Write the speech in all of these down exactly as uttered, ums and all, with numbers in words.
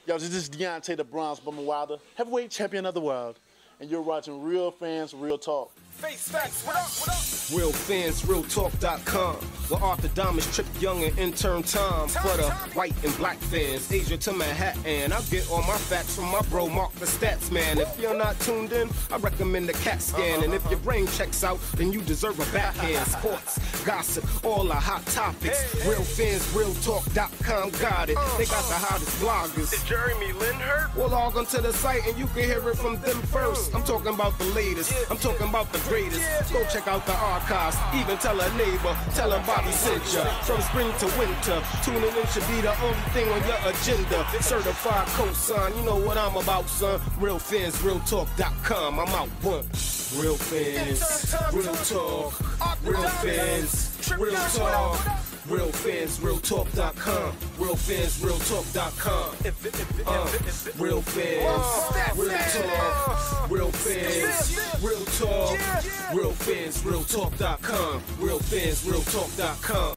Yo, this is Deontay the Bronze Bummer Wilder, heavyweight champion of the world, and you're watching Real Fans, Real Talk. Face facts, what up, what up? Real Fans Real Talk dot com. Where Arthur Diamonds, Trip Young, and intern Tom. For the white and black fans, Asia to Manhattan. I get all my facts from my bro Mark the Stats Man. If you're not tuned in, I recommend the CAT scan. And if your brain checks out, then you deserve a backhand. Sports, gossip, all the hot topics. Real Fans Real Talk dot com got it. They got the hottest bloggers. Is Jeremy Lin hurt? Well, log onto the site and you can hear it from them first. I'm talking about the latest. I'm talking about the greatest. Go check out the archives. Even tell a neighbor. Tell them Bobby sent ya. From spring to winter, tuning in should be the only thing on your agenda. Certified cosign, you know what I'm about, son. Real Fans Real Talk dot com. I'm out one. Real Fans, Real Talk. Real Fans, Real Talk. Real Fans Real Talk dot com. Real Fans Real Talk dot com. Uh, Real Fans Real Talk. Real Fans Real Talk. Real Fans Real Talk dot com. Real Fans Real Talk dot com.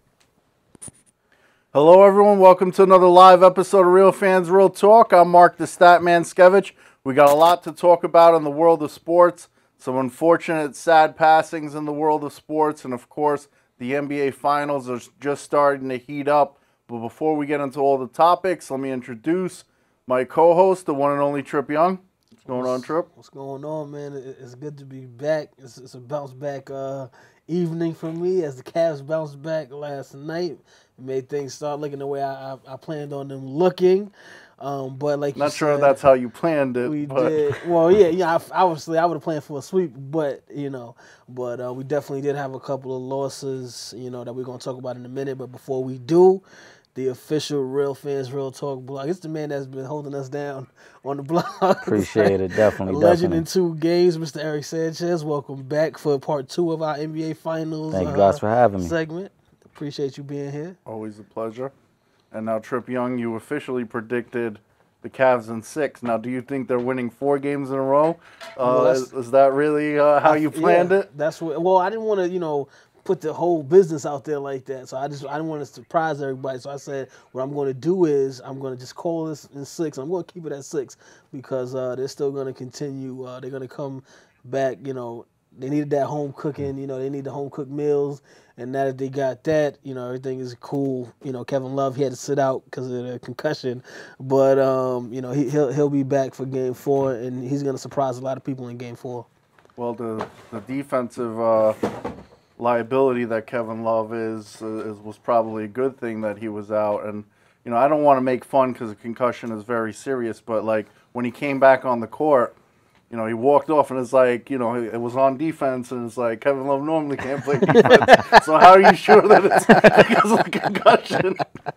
Hello, everyone. Welcome to another live episode of Real Fans, Real Talk. I'm Mark the Statman Skevich. We got a lot to talk about in the world of sports. Some unfortunate, sad passings in the world of sports, and of course, the N B A Finals are just starting to heat up. But before we get into all the topics, let me introduce my co-host, the one and only Trip Young. What's going on, Trip? What's going on, man? It's good to be back. It's, it's a bounce back uh, evening for me as the Cavs bounced back last night. It made things start looking the way I, I, I planned on them looking. Um, but like not you sure said, that's how you planned it. We but. did. Well, yeah, yeah. I, obviously, I would have planned for a sweep, but you know, but uh, we definitely did have a couple of losses, you know, that we're gonna talk about in a minute. But before we do, the official Real Fans Real Talk blog. It's the man that's been holding us down on the blog. Appreciate it, definitely. A legend definitely. in two games, Mister Eric Sanchez. Welcome back for part two of our N B A Finals. Thank you uh, guys for having me. Segment. Appreciate you being here. Always a pleasure. And now, Trip Young, you officially predicted the Cavs in six. Now, do you think they're winning four games in a row? Uh, well, is, is that really uh, how you planned yeah, it? That's what. Well, I didn't want to, you know, put the whole business out there like that. So I just I didn't want to surprise everybody. So I said what I'm going to do is I'm going to just call this in six. I'm going to keep it at six because uh, they're still going to continue. Uh, they're going to come back. You know, they needed that home cooking. You know, they need the home cooked meals. And now that they got that, you know, everything is cool. You know, Kevin Love, he had to sit out because of the concussion. But, um, you know, he, he'll he'll be back for game four, and he's going to surprise a lot of people in game four. Well, the, the defensive uh, liability that Kevin Love is, uh, is was probably a good thing that he was out. And, you know, I don't want to make fun because a concussion is very serious. But, like, when he came back on the court, you know, he walked off and it's like, you know, it was on defense and it's like Kevin Love normally can't play defense. So how are you sure that it's because of the concussion?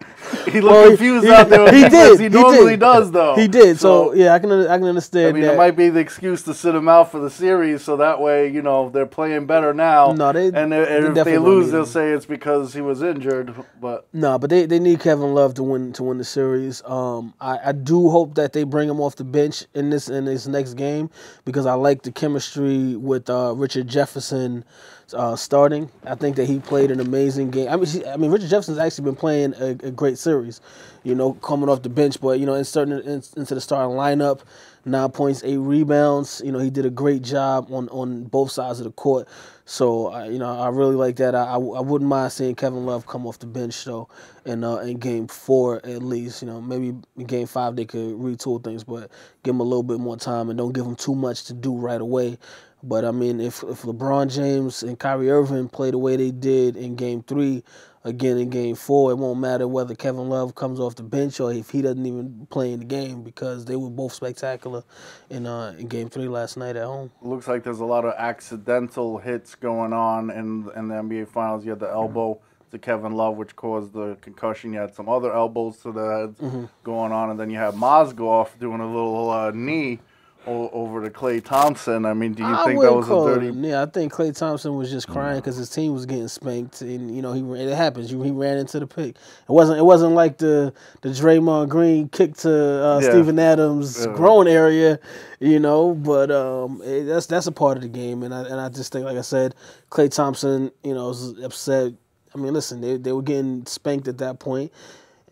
He looked well, confused he, out there. He did. He, he normally did. does, though. He did. So, so yeah, I can I can understand I mean, that. it might be the excuse to sit him out for the series so that way, you know, they're playing better now. No, they, and they, and they if they lose, they'll say it's because he was injured. But no, but they, they need Kevin Love to win to win the series. Um, I, I do hope that they bring him off the bench in this in this next game because I like the chemistry with uh, Richard Jefferson uh, starting. I think that he played an amazing game. I mean, she, I mean, Richard Jefferson's actually been playing a, a great series, you know, coming off the bench, but you know, inserting in, into the starting lineup, nine points, eight rebounds. You know, he did a great job on, on both sides of the court. So, uh, you know, I really like that. I, I, I wouldn't mind seeing Kevin Love come off the bench, though, in, uh, in game four at least. You know, maybe in game five they could retool things, but give him a little bit more time and don't give him too much to do right away. But, I mean, if, if LeBron James and Kyrie Irving play the way they did in game three, again in game four, it won't matter whether Kevin Love comes off the bench or if he doesn't even play in the game because they were both spectacular in uh, in game three last night at home. Looks like there's a lot of accidental hits going on in, in the N B A Finals. You had the elbow to Kevin Love, which caused the concussion. You had some other elbows to the head mm-hmm. going on, and then you had Mozgov doing a little uh, knee over to Klay Thompson. I mean, do you I think that was a dirty? It, yeah, I think Klay Thompson was just crying because his team was getting spanked, and you know he it happens. He ran into the pick. It wasn't. It wasn't like the the Draymond Green kick to uh, yeah. Steven Adams' yeah. groin area, you know. But um, it, that's that's a part of the game, and I and I just think, like I said, Klay Thompson, you know, was upset. I mean, listen, they they were getting spanked at that point.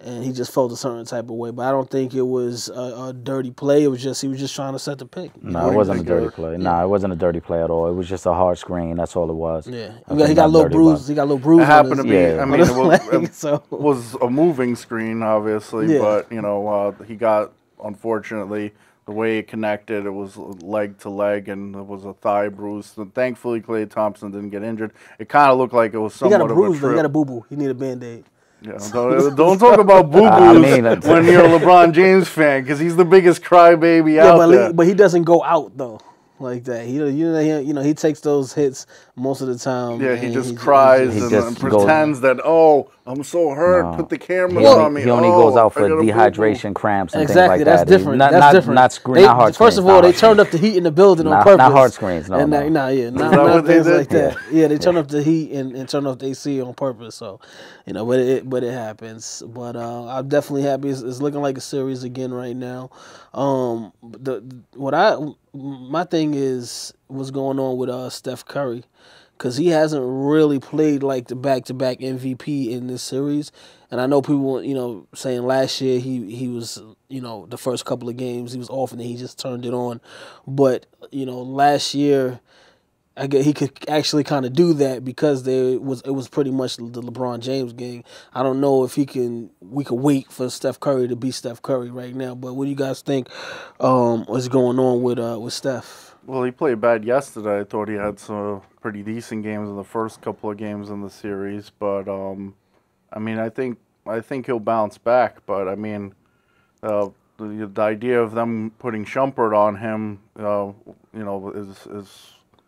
and he just felt a certain type of way. But I don't think it was a, a dirty play. It was just he was just trying to set the pick. No, it wasn't a dirty play. Yeah. No, it wasn't a dirty play at all. It was just a hard screen. That's all it was. Yeah, he got, he got a little bruise. He got a little bruise. It happened on to his, be. yeah. I mean, it was, leg, it so. was a moving screen, obviously, Yeah. but you know, uh, he got unfortunately. The way it connected, it was leg to leg, and it was a thigh bruise. And thankfully, Klay Thompson didn't get injured. It kind of looked like it was He somewhat got a bruise, of a though. trip. He got a boo-boo. He need a Band-Aid. Yeah, don't, don't talk about boo-boos I mean, that's- when you're a LeBron James fan, because he's the biggest crybaby Yeah, out but there. he, but he doesn't go out, though, like that. He, you know, he, you know, he takes those hits most of the time. Yeah, he and just he cries he and, just and goes- pretends that, oh, I'm so hurt. No. Put the cameras He on only, me. he only oh, goes out I for got a boo-boo. dehydration, cramps, and Exactly, things like that's that. He- different. Not, that's not, different. not, screen, They- not hard First screens, of all, not they hard turned screens. up the heat in the building on Not- purpose. not hard screens, no, and no. Not, nah, yeah, not, that not what they things did? like that. Yeah, they turned up the heat and, and turned off the A C on purpose. So, you know, but it but it happens. But uh, I'm definitely happy. It's, it's looking like a series again right now. Um, the what I my thing is what's going on with uh Steph Curry. Because he hasn't really played like the back-to-back M V P in this series. And I know people, you know, saying last year he, he was, you know, the first couple of games he was off and then he just turned it on. But, you know, last year I get he could actually kind of do that because there was it was pretty much the LeBron James game. I don't know if he can we could wait for Steph Curry to be Steph Curry right now. But what do you guys think um, what's going on with uh, with Steph? Well, he played bad yesterday. I thought he had some pretty decent games in the first couple of games in the series, but um, I mean, I think I think he'll bounce back. But I mean, uh, the, the idea of them putting Shumpert on him, uh, you know, is is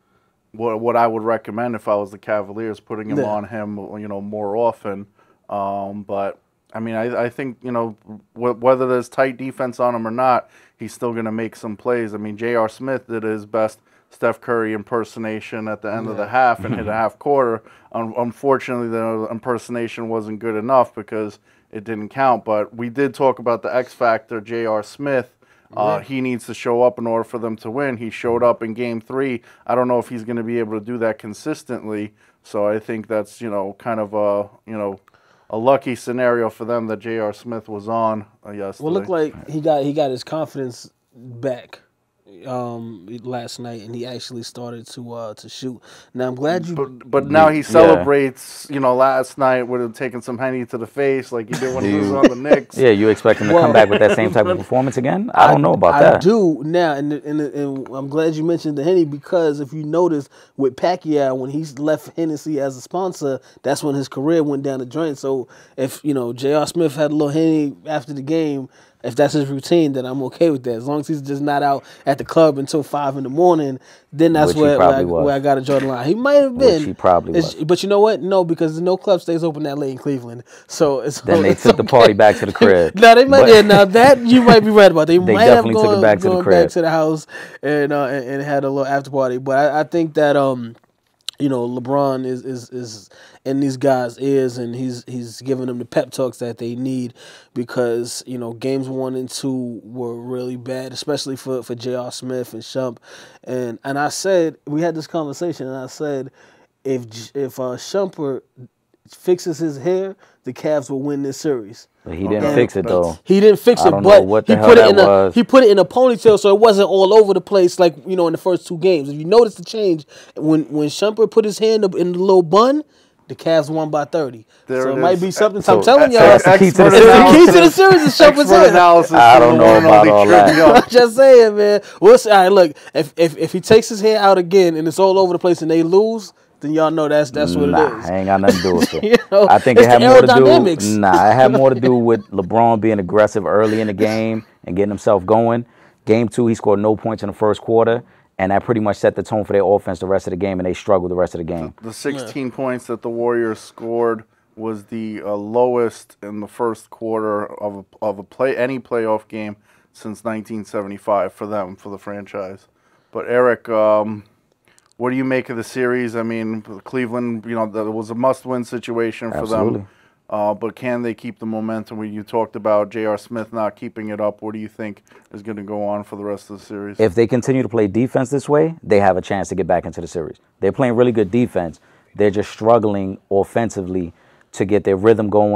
what what I would recommend if I was the Cavaliers, putting him Yeah. on him, you know, more often. Um, but I mean, I, I think, you know, wh- whether there's tight defense on him or not, he's still going to make some plays. I mean, J R. Smith did his best Steph Curry impersonation at the end of the half and hit a half quarter. Un- unfortunately, the impersonation wasn't good enough because it didn't count. But we did talk about the X factor, J R. Smith. Uh, he needs to show up in order for them to win. He showed up in game three. I don't know if he's going to be able to do that consistently. So I think that's, you know, kind of a, you know, a lucky scenario for them that J R. Smith was on uh, yesterday. Well, it looked like he got he got his confidence back um, last night, and he actually started to uh, to shoot. Now I'm glad you. But, but now he celebrates, you know, last night with him taking some Henny to the face like he did when he was on the Knicks. Yeah, you expect him to Well- come back with that same type of performance again? I don't know about I that. do now, and, and and I'm glad you mentioned the Henny because if you notice with Pacquiao when he left Hennessy as a sponsor, that's when his career went down the drain. So if you know J R. Smith had a little Henny after the game, if that's his routine, then I'm okay with that. As long as he's just not out at the club until five in the morning, then that's Which he where where I, probably was. where I got to draw the line. He might have been. Which he probably It's- was. But you know what? No, because no club stays open that late in Cleveland. So it's Then they it's took the okay. party back to the crib. No, they might. But- Yeah, now that you might be right about. They, They might have definitely took it gone, back to the gone crib. back to the house and uh, and, and had a little after party. But I, I think that um, you know, LeBron is is is in these guys' ears, and he's he's giving them the pep talks that they need because you know games one and two were really bad, especially for for J R. Smith and Shump, and and I said we had this conversation, and I said if if uh, Shumpert fixes his hair, the Cavs will win this series. But he didn't And fix it though. He didn't fix I it, don't know but what the he hell put it that in a was. he put it in a ponytail, so it wasn't all over the place like you know in the first two games. If you notice the change when when Shumpert put his hand up in the little bun, the Cavs won by thirty. There so it it might is. be something. So- I'm telling so y'all, that's the key to the Expert it's the key to the analysis. series is Shumpert's Expert hair. analysis. I from don't the know one and about only all that. Trivia. I'm just saying, man. We'll see. All right, look, if if if he takes his hair out again and it's all over the place and they lose, then y'all know that's that's what Nah, it is. I ain't got nothing to do with it. You know, I think it's it had the more to aerodynamics. do. Nah, it had more to do with LeBron being aggressive early in the game and getting himself going. Game two, he scored no points in the first quarter, and that pretty much set the tone for their offense the rest of the game, and they struggled the rest of the game. The sixteen points that the Warriors scored was the uh, lowest in the first quarter of a, of a play any playoff game since nineteen seventy-five for them, for the franchise. But Eric, um, what do you make of the series? I mean, Cleveland, you know, that was a must-win situation for Absolutely. them. Uh, but can they keep the momentum? You talked about J R. Smith not keeping it up. What do you think is going to go on for the rest of the series? If they continue to play defense this way, they have a chance to get back into the series. They're playing really good defense. They're just struggling offensively to get their rhythm going.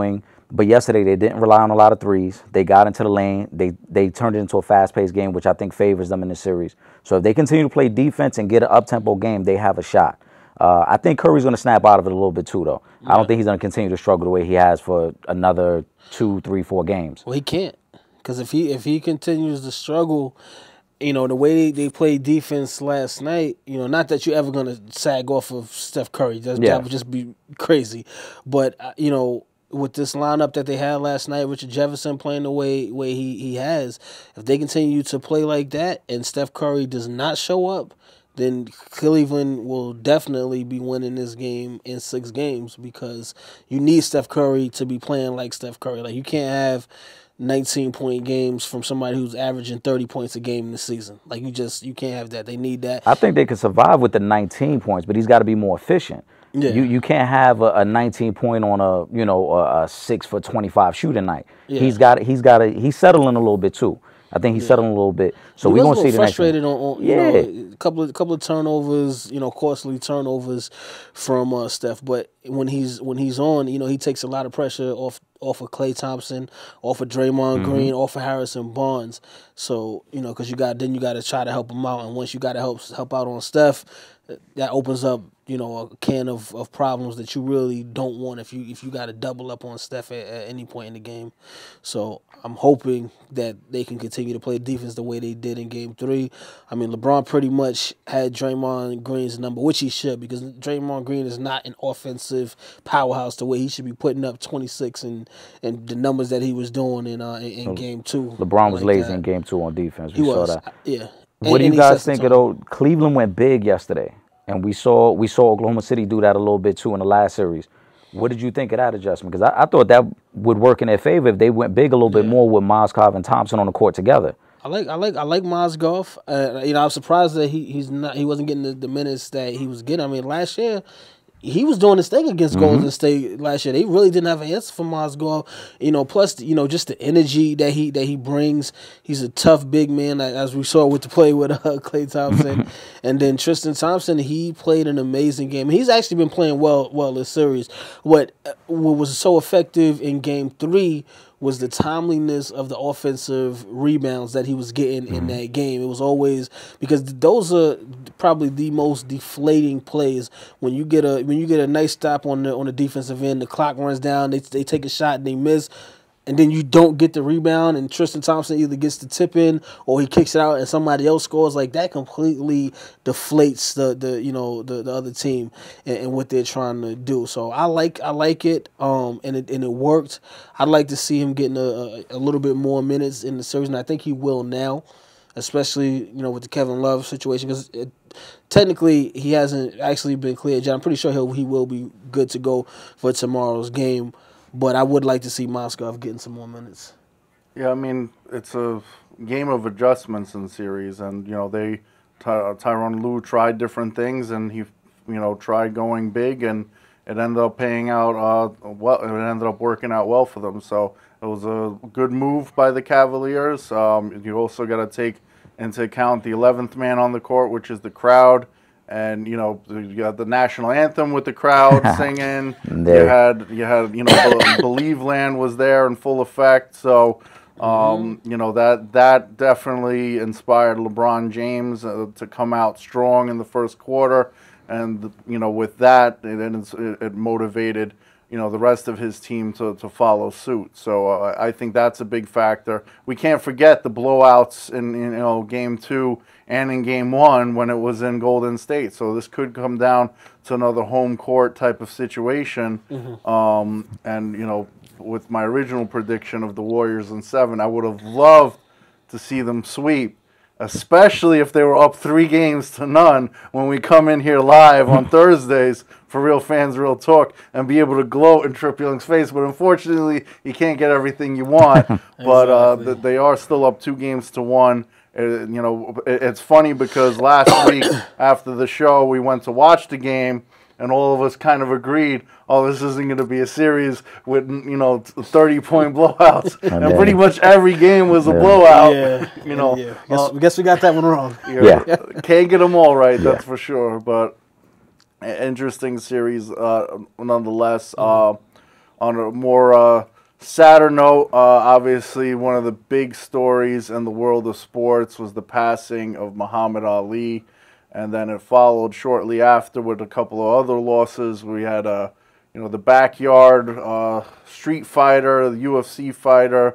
But yesterday they didn't rely on a lot of threes. They got into the lane. They they turned it into a fast-paced game, which I think favors them in the series. So if they continue to play defense and get an up-tempo game, they have a shot. Uh, I think Curry's going to snap out of it a little bit too, though. Yeah. I don't think he's going to continue to struggle the way he has for another two, three, four games. Well, he can't, because if he if he continues to struggle, you know, the way they, they played defense last night, you know, not that you're ever going to sag off of Steph Curry. That, yeah. that would just be crazy. But, uh, you know, with this lineup that they had last night, Richard Jefferson playing the way way he, he has, if they continue to play like that and Steph Curry does not show up, then Cleveland will definitely be winning this game in six games because you need Steph Curry to be playing like Steph Curry. Like, you can't have nineteen-point games from somebody who's averaging thirty points a game this season. Like, you just you can't have that. They need that. I think they could survive with the nineteen points, but he's got to be more efficient. Yeah. You you can't have a, a nineteen point on a you know a, a six for twenty-five shooting night. Yeah. He's got he's got a, he's settling a little bit too. I think he's yeah. settling a little bit. So we're gonna see the frustrated next on, on you yeah. know, a couple of couple of turnovers, you know, costly turnovers from uh, Steph. But when he's when he's on, you know, he takes a lot of pressure off off of Klay Thompson, off of Draymond mm-hmm. Green, off of Harrison Barnes. So you know, because you got then you got to try to help him out, and once you got to help help out on Steph, that opens up you know a can of, of problems that you really don't want if you if you got to double up on Steph at, at any point in the game. So I'm hoping that they can continue to play defense the way they did in Game Three. I mean, LeBron pretty much had Draymond Green's number, which he should, because Draymond Green is not an offensive powerhouse the way he should be putting up twenty-six and and the numbers that he was doing in uh, in, in Game Two. LeBron was like lazy that. in Game Two on defense. We he saw was, that. Yeah. What and, do you guys think of though? Cleveland went big yesterday, and we saw we saw Oklahoma City do that a little bit too in the last series. What did you think of that adjustment? Because I, I thought that would work in their favor if they went big a little yeah. bit more with Mozgov and Thompson on the court together. I like I like I like Mozgov. Uh, you know, I was surprised that he he's not he wasn't getting the, the minutes that he was getting. I mean, last year he was doing his thing against mm-hmm. Golden State last year. They really didn't have an answer for Mozgov. You know, plus you know just the energy that he that he brings. He's a tough big man, as we saw with the play with uh, Klay Thompson, and then Tristan Thompson. He played an amazing game. He's actually been playing well well this series. What what was so effective in Game Three was the timeliness of the offensive rebounds that he was getting mm-hmm. in that game. It was always because those are probably the most deflating plays when you get a when you get a nice stop on the on the defensive end. The clock runs down. They they take a shot and they miss, and then you don't get the rebound. And Tristan Thompson either gets the tip in or he kicks it out and somebody else scores. Like that completely deflates the the you know the, the other team and, and what they're trying to do. So I like I like it. Um and it and it worked. I'd like to see him getting a, a, a little bit more minutes in the series, and I think he will now, especially you know with the Kevin Love situation, because technically he hasn't actually been cleared yet. I'm pretty sure he'll he will be good to go for tomorrow's game, but I would like to see Mozgov getting some more minutes. Yeah, I mean it's a game of adjustments in the series, and you know they Ty- Tyronn Lue tried different things, and he you know tried going big, and it ended up paying out uh, well. It ended up working out well for them. So it was a good move by the Cavaliers. Um, you also got to take into account the eleventh man on the court, which is the crowd. And you know you got the national anthem with the crowd singing. You had you had you know Believe Land was there in full effect. So um, mm-hmm. you know that that definitely inspired LeBron James uh, to come out strong in the first quarter. And, you know, with that, it, it motivated, you know, the rest of his team to, to follow suit. So uh, I think that's a big factor. We can't forget the blowouts in, in, you know, Game two and in Game one when it was in Golden State. So this could come down to another home court type of situation. Mm-hmm. Um, and, you know, with my original prediction of the Warriors in seven, I would have loved to see them sweep, especially if they were up three games to none when we come in here live on Thursdays for Real Fans, Real Talk, and be able to gloat in Trip Young's face. But unfortunately, you can't get everything you want. But uh, th- they are still up two games to one. Uh, you know, it- it's funny because last week after the show, we went to watch the game, and all of us kind of agreed, oh, this isn't going to be a series with, you know, thirty-point blowouts. And yeah. pretty much every game was a yeah. blowout. Yeah. You know, yeah. Guess, uh, guess we got that one wrong. Yeah. yeah. Can't get them all right, that's yeah. for sure. But interesting series uh, nonetheless. Mm-hmm. Uh, on a more uh, sadder note, uh, obviously one of the big stories in the world of sports was the passing of Muhammad Ali, and then it followed shortly after with a couple of other losses. We had a, you know, the backyard uh, street fighter, the U F C fighter,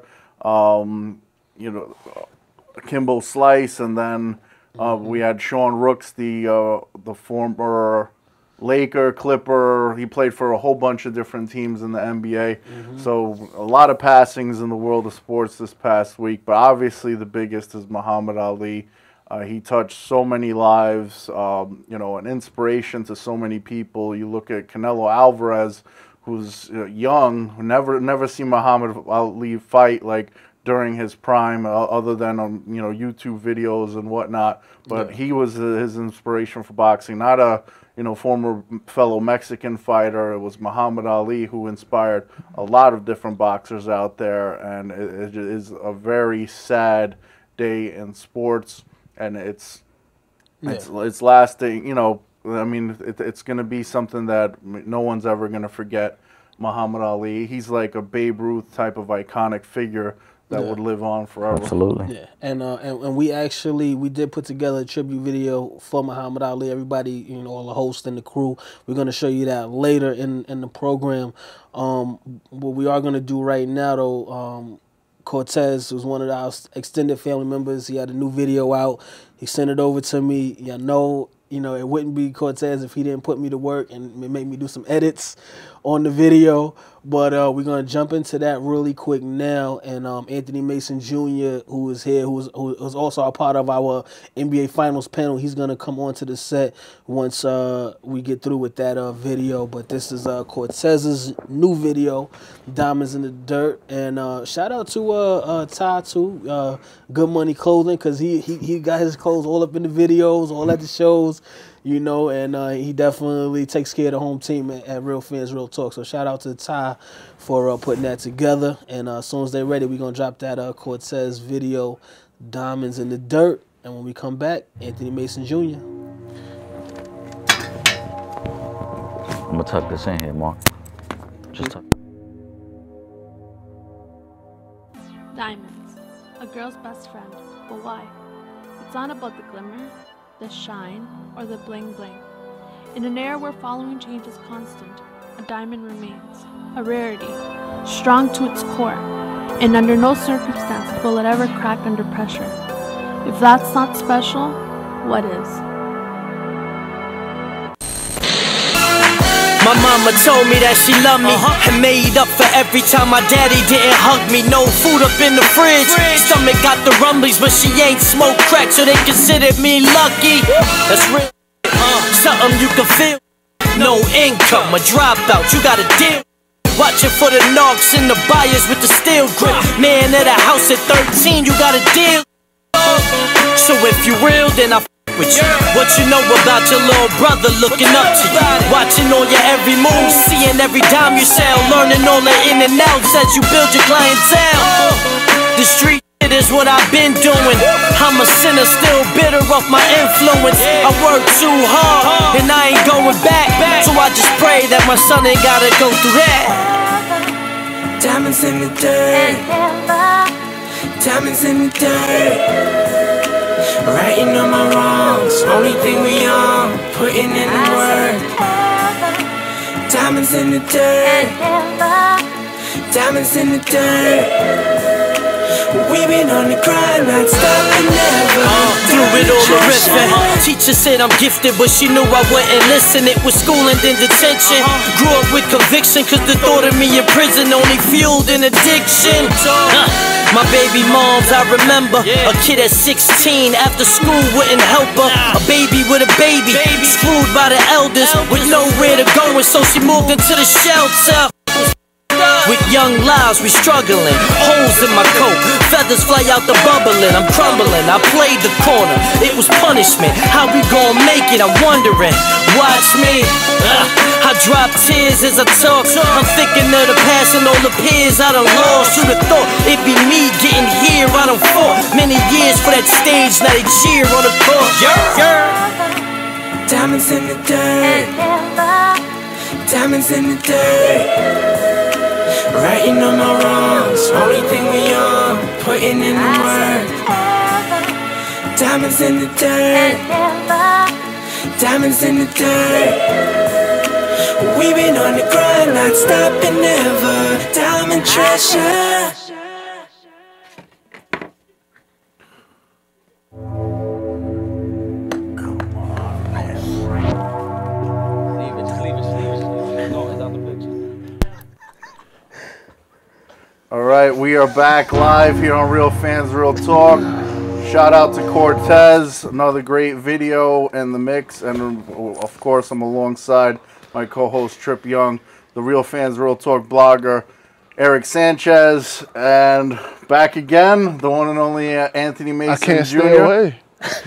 um, you know, Kimbo Slice, and then uh, we had Sean Rooks, the uh, the former Laker, Clipper. He played for a whole bunch of different teams in the N B A. Mm-hmm. So a lot of passings in the world of sports this past week. But obviously the biggest is Muhammad Ali. Uh, he touched so many lives, um, you know, an inspiration to so many people. You look at Canelo Alvarez, who's uh, young, who never never seen Muhammad Ali fight like during his prime, uh, other than on you know YouTube videos and whatnot. But yeah. he was uh, his inspiration for boxing, not a you know former fellow Mexican fighter. It was Muhammad Ali who inspired a lot of different boxers out there, and it, it is a very sad day in sports, and it's yeah. it's it's lasting. You know, I mean, it, it's going to be something that no one's ever going to forget. Muhammad Ali, he's like a Babe Ruth type of iconic figure that yeah. would live on forever. Absolutely. Yeah, and, uh, and and we actually we did put together a tribute video for Muhammad Ali. Everybody, you know, all the hosts and the crew. We're gonna show you that later in in the program. Um, what we are gonna do right now, though, um, Cortez was one of our extended family members. He had a new video out. He sent it over to me. Yeah, know, you know, it wouldn't be Cortez if he didn't put me to work and make me do some edits on the video. But uh, we're going to jump into that really quick now. And um, Anthony Mason Junior, who is here, who is, who is also a part of our N B A Finals panel, he's going to come onto the set once uh, we get through with that uh, video. But this is uh, Cortez's new video, Diamonds in the Dirt. And uh, shout out to uh, uh, Ty, too, uh, Good Money Clothing, because he, he, he got his clothes all up in the videos, all at the shows. You know, and uh, he definitely takes care of the home team at, at Real Fans, Real Talk. So shout out to Ty for uh, putting that together. And uh, as soon as they're ready, we're going to drop that uh, Cortez video, Diamonds in the Dirt. And when we come back, Anthony Mason Junior I'm going to tuck this in here, Mark. Just tuck. Diamonds, a girl's best friend. But why? It's not about the glimmer, the shine, or the bling bling. In an era where following change is constant, a diamond remains, a rarity, strong to its core, and under no circumstances will it ever crack under pressure. If that's not special, what is? My mama told me that she loved me uh-huh. and made up for every time my daddy didn't hug me. No food up in the fridge, stomach got the rumblies, but she ain't smoked crack, so they considered me lucky. That's real, uh, something you can feel. No income, a dropout, you gotta deal. Watching for the knocks and the buyers with the steel grip. Man at a house at thirteen, you gotta deal. So if you real, then I with you. What you know about your little brother looking up to you, watching all your every move, seeing every dime you sell, learning all the in and outs as you build your clientele. The street shit is what I've been doing. I'm a sinner, still bitter off my influence. I work too hard and I ain't going back, so I just pray that my son ain't gotta go through that. Diamonds in the dirt, diamonds in the dirt. Righting all my wrongs, only thing we on, putting in the work. Diamonds in the dirt, diamonds in the dirt. We been on the grind, not stopping never. Uh, through it all the riffing. Teacher said I'm gifted, but she knew I wouldn't listen. It was school and then detention. Grew up with conviction, cause the thought of me in prison only fueled an addiction. uh, My baby moms, I remember. A kid at sixteen, after school wouldn't help her. A baby with a baby, screwed by the elders, with nowhere to go, and so she moved into the shelter. With young lives, we struggling. Holes in my coat, feathers fly out the bubbling. I'm crumbling, I played the corner. It was punishment, how we gon' make it, I'm wondering. Watch me, uh, I drop tears as I talk. I'm thinking of the past and all the peers I done lost. Who'd have thought it'd be me getting here, I done fought many years for that stage, now they cheer on the court. Yeah, yeah. Diamonds in the dirt, diamonds in the dirt. Writing on my wrongs, only thing we on, putting in the work. Diamonds in the dirt, diamonds in the dirt. We've been on the grind, not stopping ever. Diamond treasure. All right, we are back live here on Real Fans Real Talk. Shout out to Cortez, another great video in the mix, and of course I'm alongside my co-host Trip Young, the Real Fans Real Talk blogger, Eric Sanchez, and back again, the one and only uh, Anthony Mason I can't Junior stay away.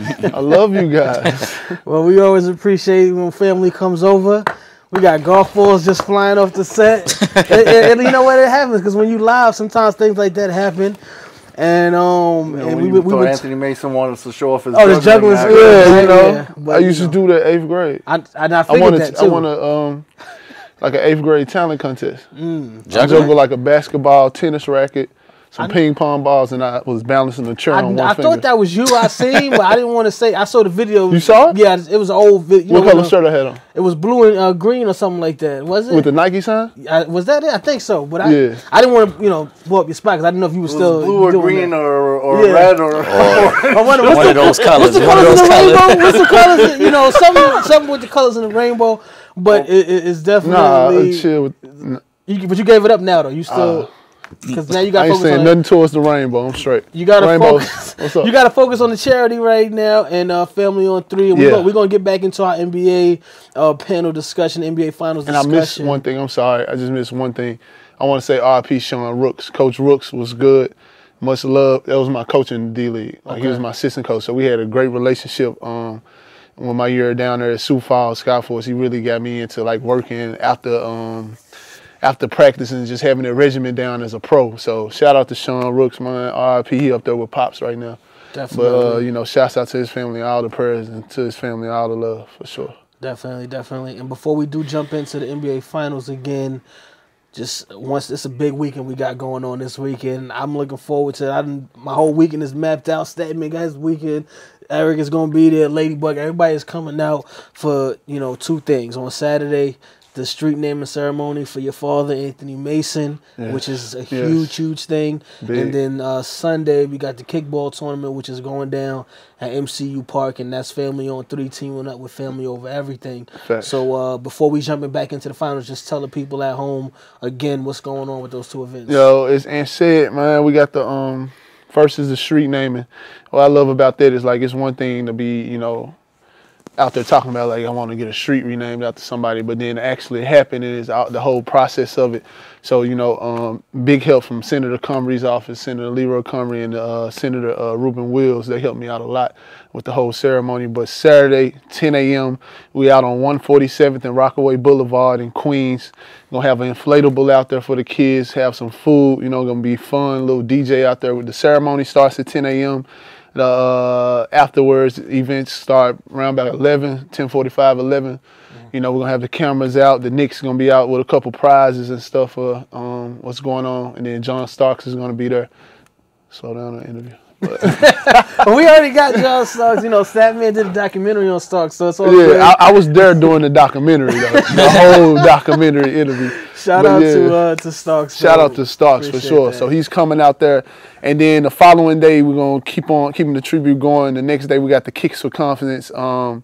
I love you guys. Well, we always appreciate when family comes over. We got golf balls just flying off the set. and, and, and you know what? It happens because when you live, sometimes things like that happen. And um, You know, and we, we, we we would. Anthony Mason wanted us to show off his Oh, the juggling jugglers, act. Yeah, you know, Yeah, but, I used you to do the eighth grade. I I, I I figured wanted, that I too. want to um, like an eighth grade talent contest. Mm. I juggled like a basketball, tennis racket, some ping pong balls, and I was balancing the chair I, on one I finger. thought that was you. I seen, but I didn't want to say. I saw the video. You saw it? Yeah, it was an old video. What color shirt I had on? It was blue and uh, green or something like that. Was it? With the Nike sign? I, was that it? I think so. But I, Yeah. I didn't want to, you know, blow up your spot because I didn't know if you were It was still blue or doing green that. or, or Yeah. red or... Or one, what's One the, of those colors. What's the One of colors those in the colors. rainbow? What's the colors? in- You know, something, something with the colors in the rainbow. But it, it, it's Nah, definitely. uh, chill. With, You, but you gave it up now, though. You still. Because now you got I to ain't focus saying on nothing towards the rainbow. I'm straight. You gotta Rainbow. focus. What's up? You gotta focus on the charity right now and uh, family on three. And we're Yeah. gonna, we're gonna get back into our N B A uh, panel discussion, N B A Finals And I discussion. missed one thing. I'm sorry. I just missed one thing. I want to say R I P Sean Rooks. Coach Rooks was good. Much love. That was my coach in the D League. Like he was Okay. my assistant coach. So we had a great relationship. Um, when my year down there at Sioux Falls Skyforce, he really got me into like working after um, after practicing, just having a regimen down as a pro. So shout out to Sean Rooks, man. R I P. He up there with Pops right now. Definitely, But uh, you know, shouts out to his family, all the prayers, and to his family, all the love for sure. definitely, definitely. And before we do jump into the N B A Finals again, just once it's a big weekend we got going on this weekend. I'm looking forward to it. I done, my whole weekend is mapped out. Statman guys weekend. Eric is gonna be there. Ladybug. Everybody is coming out for you know two things on Saturday. The street naming ceremony for your father, Anthony Mason, Yes. which is a Yes. huge, huge thing. Big. And then uh, Sunday, we got the kickball tournament, which is going down at M C U Park, and that's Family on three teaming up with Family Over Everything. Facts. So uh, before we jumping back into the finals, just tell the people at home again what's going on with those two events. Yo, it's and said, man, we got the um first is the street naming. What I love about that is like it's one thing to be, you know, out there talking about like I want to get a street renamed after somebody, but then actually happening is out the whole process of it. So you know, um, big help from Senator Cumry's office, Senator Leroy Cumry, and uh, Senator uh, Ruben Wills. They helped me out a lot with the whole ceremony. But Saturday, ten a m, we out on one forty-seventh and Rockaway Boulevard in Queens. Gonna have an inflatable out there for the kids. Have some food. You know, gonna be fun. Little D J out there. With the ceremony starts at ten a m The uh, afterwards events start around about eleven, ten forty-five, eleven. You know, we're gonna have the cameras out. The Knicks gonna be out with a couple prizes and stuff for um, what's going on, and then John Starks is gonna be there. Slow down the interview. But But we already got John Starks. You know, Statman did a documentary on Starks, so it's all yeah, good. I, I was there doing the documentary though, the whole documentary interview. Shout But out yeah. to uh, to Starks. Shout bro. out to Starks for Appreciate sure. that. So he's coming out there, and then the following day we're gonna keep on keeping the tribute going. The next day we got the Kicks for Confidence um,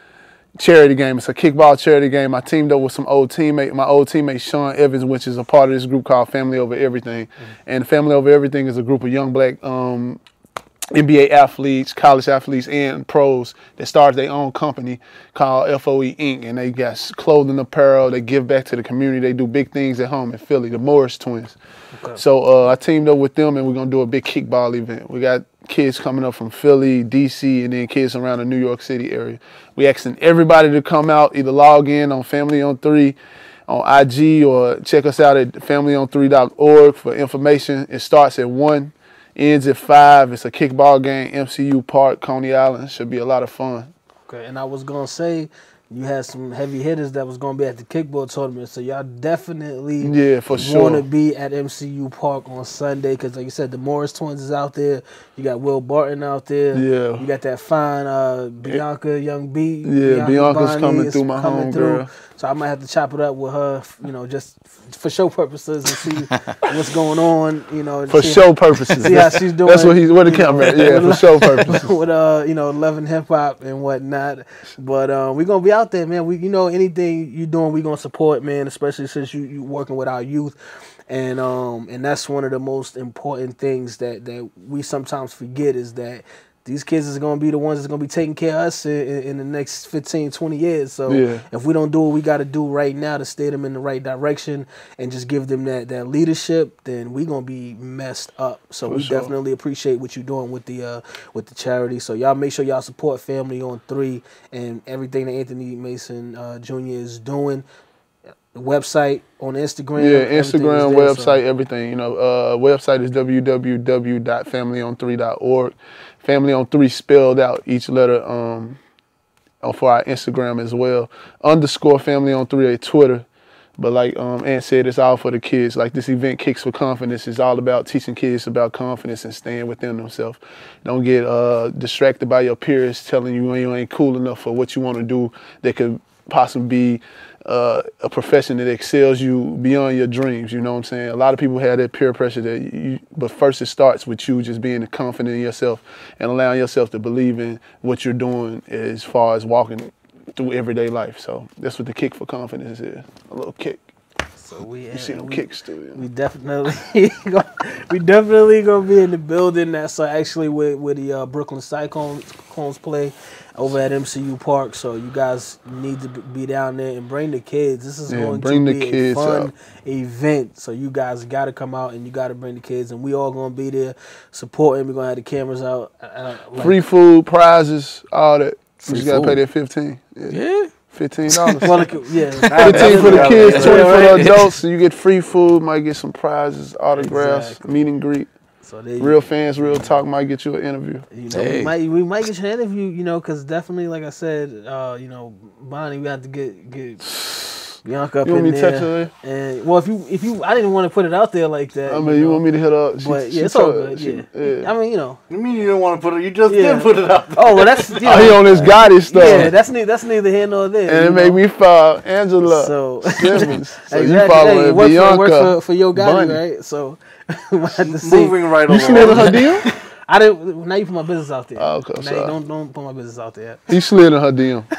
charity game. It's a kickball charity game. I teamed up with some old teammate, my old teammate Sean Evans, which is a part of this group called Family Over Everything. Mm-hmm. And Family Over Everything is a group of young black um, N B A athletes, college athletes, and pros that started their own company called F O E Incorporated. And they got clothing, apparel. They give back to the community. They do big things at home in Philly, the Morris twins. Okay. So uh, I teamed up with them, and we're going to do a big kickball event. We got kids coming up from Philly, D C, and then kids around the New York City area. We asking everybody to come out, either log in on Family on three on I G or check us out at family on three dot org for information. It starts at one. Ends at five. It's a kickball game, M C U Park, Coney Island. Should be a lot of fun. Okay, and I was gonna say, You had some heavy hitters that was going to be at the kickball tournament, so y'all definitely Yeah, for want sure. to be at M C U Park on Sunday because, like you said, the Morris twins is out there. You got Will Barton out there. Yeah. You got that fine uh, Bianca Young B. Yeah, Bianca Bianca's Bonnie coming is through, my coming home through. girl. So I might have to chop it up with her, you know, just for show purposes and see what's going on, you know. For see, show purposes. See how she's doing. That's what he's, where the you know, camera at. Yeah, for show purposes. with uh, you know, loving hip hop and whatnot. But uh, we're gonna be out there, man. We, you know, anything you doing, we gonna support, man. Especially since you you working with our youth, and um, and that's one of the most important things that that we sometimes forget is that these kids is going to be the ones that's going to be taking care of us in, in the next fifteen, twenty years. So Yeah. if we don't do what we got to do right now to steer them in the right direction and just give them that, that leadership, then we going to be messed up. So For we sure. definitely appreciate what you're doing with the uh, with the charity. So y'all make sure y'all support Family on three and everything that Anthony Mason uh, Junior is doing. The website on Instagram. Yeah, everything is Instagram, there, so- website, everything. You know, uh, website is w w w dot family on three dot org. Family on three spelled out each letter um, uh, for our Instagram as well. Underscore Family on three at Twitter. But like um, Ant said, it's all for the kids. Like this event, Kicks for Confidence, is all about teaching kids about confidence and staying within themselves. Don't get uh, distracted by your peers telling you you ain't cool enough for what you want to do that could possibly be uh, a profession that excels you beyond your dreams. You know what I'm saying? A lot of people have that peer pressure that you, but first it starts with you just being confident in yourself and allowing yourself to believe in what you're doing as far as walking through everyday life. So that's what the Kick for Confidence is. A little kick. So we, You see them we, kicks too. Yeah. We definitely, we definitely gonna be in the building. That's uh, actually where, where the uh, Brooklyn Cyclones Cyclones play over at M C U Park. So you guys need to be down there and bring the kids. This is Yeah, going bring to the be a kids fun out. event. So you guys got to come out and you got to bring the kids, and we all gonna be there supporting. We're gonna have the cameras out. Uh, like, Free food, prizes, all that. Free you just gotta pay food. that fifteen. Yeah. yeah. Fifteen dollars. Well, like, yeah. Fifteen for the Yeah, kids, yeah, twenty yeah. for the adults. So you get free food, might get some prizes, autographs, Exactly. meet and greet. So they, Real fans, real talk might get you an interview. You know, Hey. we might we might get you an interview, you know, because definitely, like I said, uh, you know, Bonnie, we have to get get Bianca up You want in me to there. text her? And well, if you if you, I didn't want to put it out there like that. I mean, you know, want me to hit her up? She- But she yeah, it's all told- good. she- Yeah. I mean, you know. You mean you didn't want to put it? You just Yeah. did put it up. Oh well, that's you know, Oh, he on his Gotti stuff. yeah. That's neither that's neither here nor there. and it you made know? me follow Angela So Simmons. So exactly. you Hey, following it worked for, it Bianca. worked for, for Yo Gotti, Bunny. right? So we might have to see. Moving right You along. slid in her D M? I didn't. Now you put my business out there. Oh, okay, Now sorry. you don't don't put my business out there. He slid in her D M.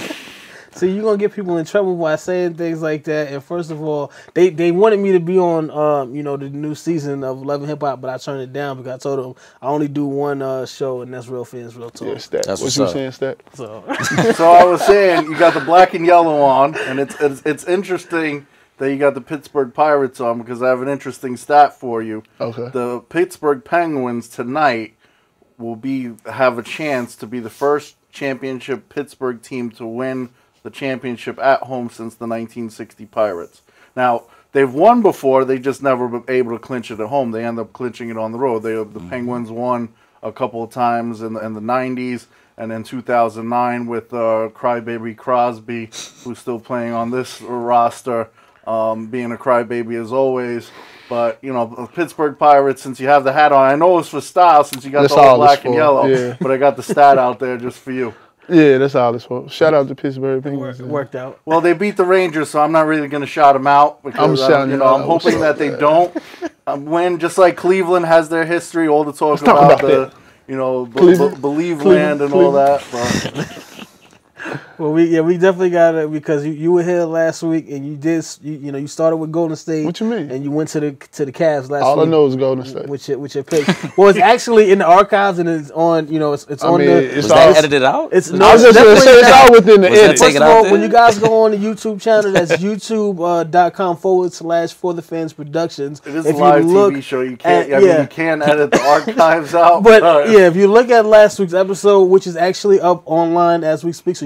See, you're gonna get people in trouble by saying things like that. And first of all, they, they wanted me to be on, um, you know, the new season of Love and Hip Hop, but I turned it down because I told them I only do one uh, show, and that's Real Fans, Real Talk. Yeah, Stat. That's what what's you up. saying, Stat? So So I was saying, you got the black and yellow on, and it's it's, it's interesting that you got the Pittsburgh Pirates on because I have an interesting stat for you. Okay. The Pittsburgh Penguins tonight will be have a chance to be the first championship Pittsburgh team to win the championship at home since the nineteen sixty Pirates. Now, they've won before, they just never been able to clinch it at home. They end up clinching it on the road. They the Penguins won a couple of times in the, in the nineties, and in two thousand nine with uh, Crybaby Crosby, who's still playing on this roster, um, being a crybaby as always. But, you know, the Pittsburgh Pirates, since you have the hat on, I know it's for style since you got That's the all all it's black and for, yellow, yeah. but I got the stat out there just for you. Yeah, that's all it's for. Shout out to Pittsburgh Penguins. it worked out. Well, they beat the Rangers, so I'm not really going to shout them out because I'm uh, shouting you it know I'm out. hoping that they don't um, win. Just like Cleveland has their history, all the talk Let's talk about, about the that. you know b- Cleveland. b- believe Cleveland. land and all that. But Well, we yeah we definitely got it because you, you were here last week and you did you, you know you started with Golden State. What you mean? And you went to the to the Cavs last All week. I know is Golden State. With your with your pick. Well, it's actually in the archives and it's on you know it's it's I on mean, the it's Was all. that edited out? it's I no was just gonna definitely say it's not. all within the Was that edit. taken First of out all, there? when you guys go on the YouTube channel, that's youtube.com forward slash for the fans productions. it is If a you live look T V show. You can't. at- I mean, yeah. you can edit the archives out. But uh, yeah, if you look at last week's episode, which is actually up online as we speak, so you can actually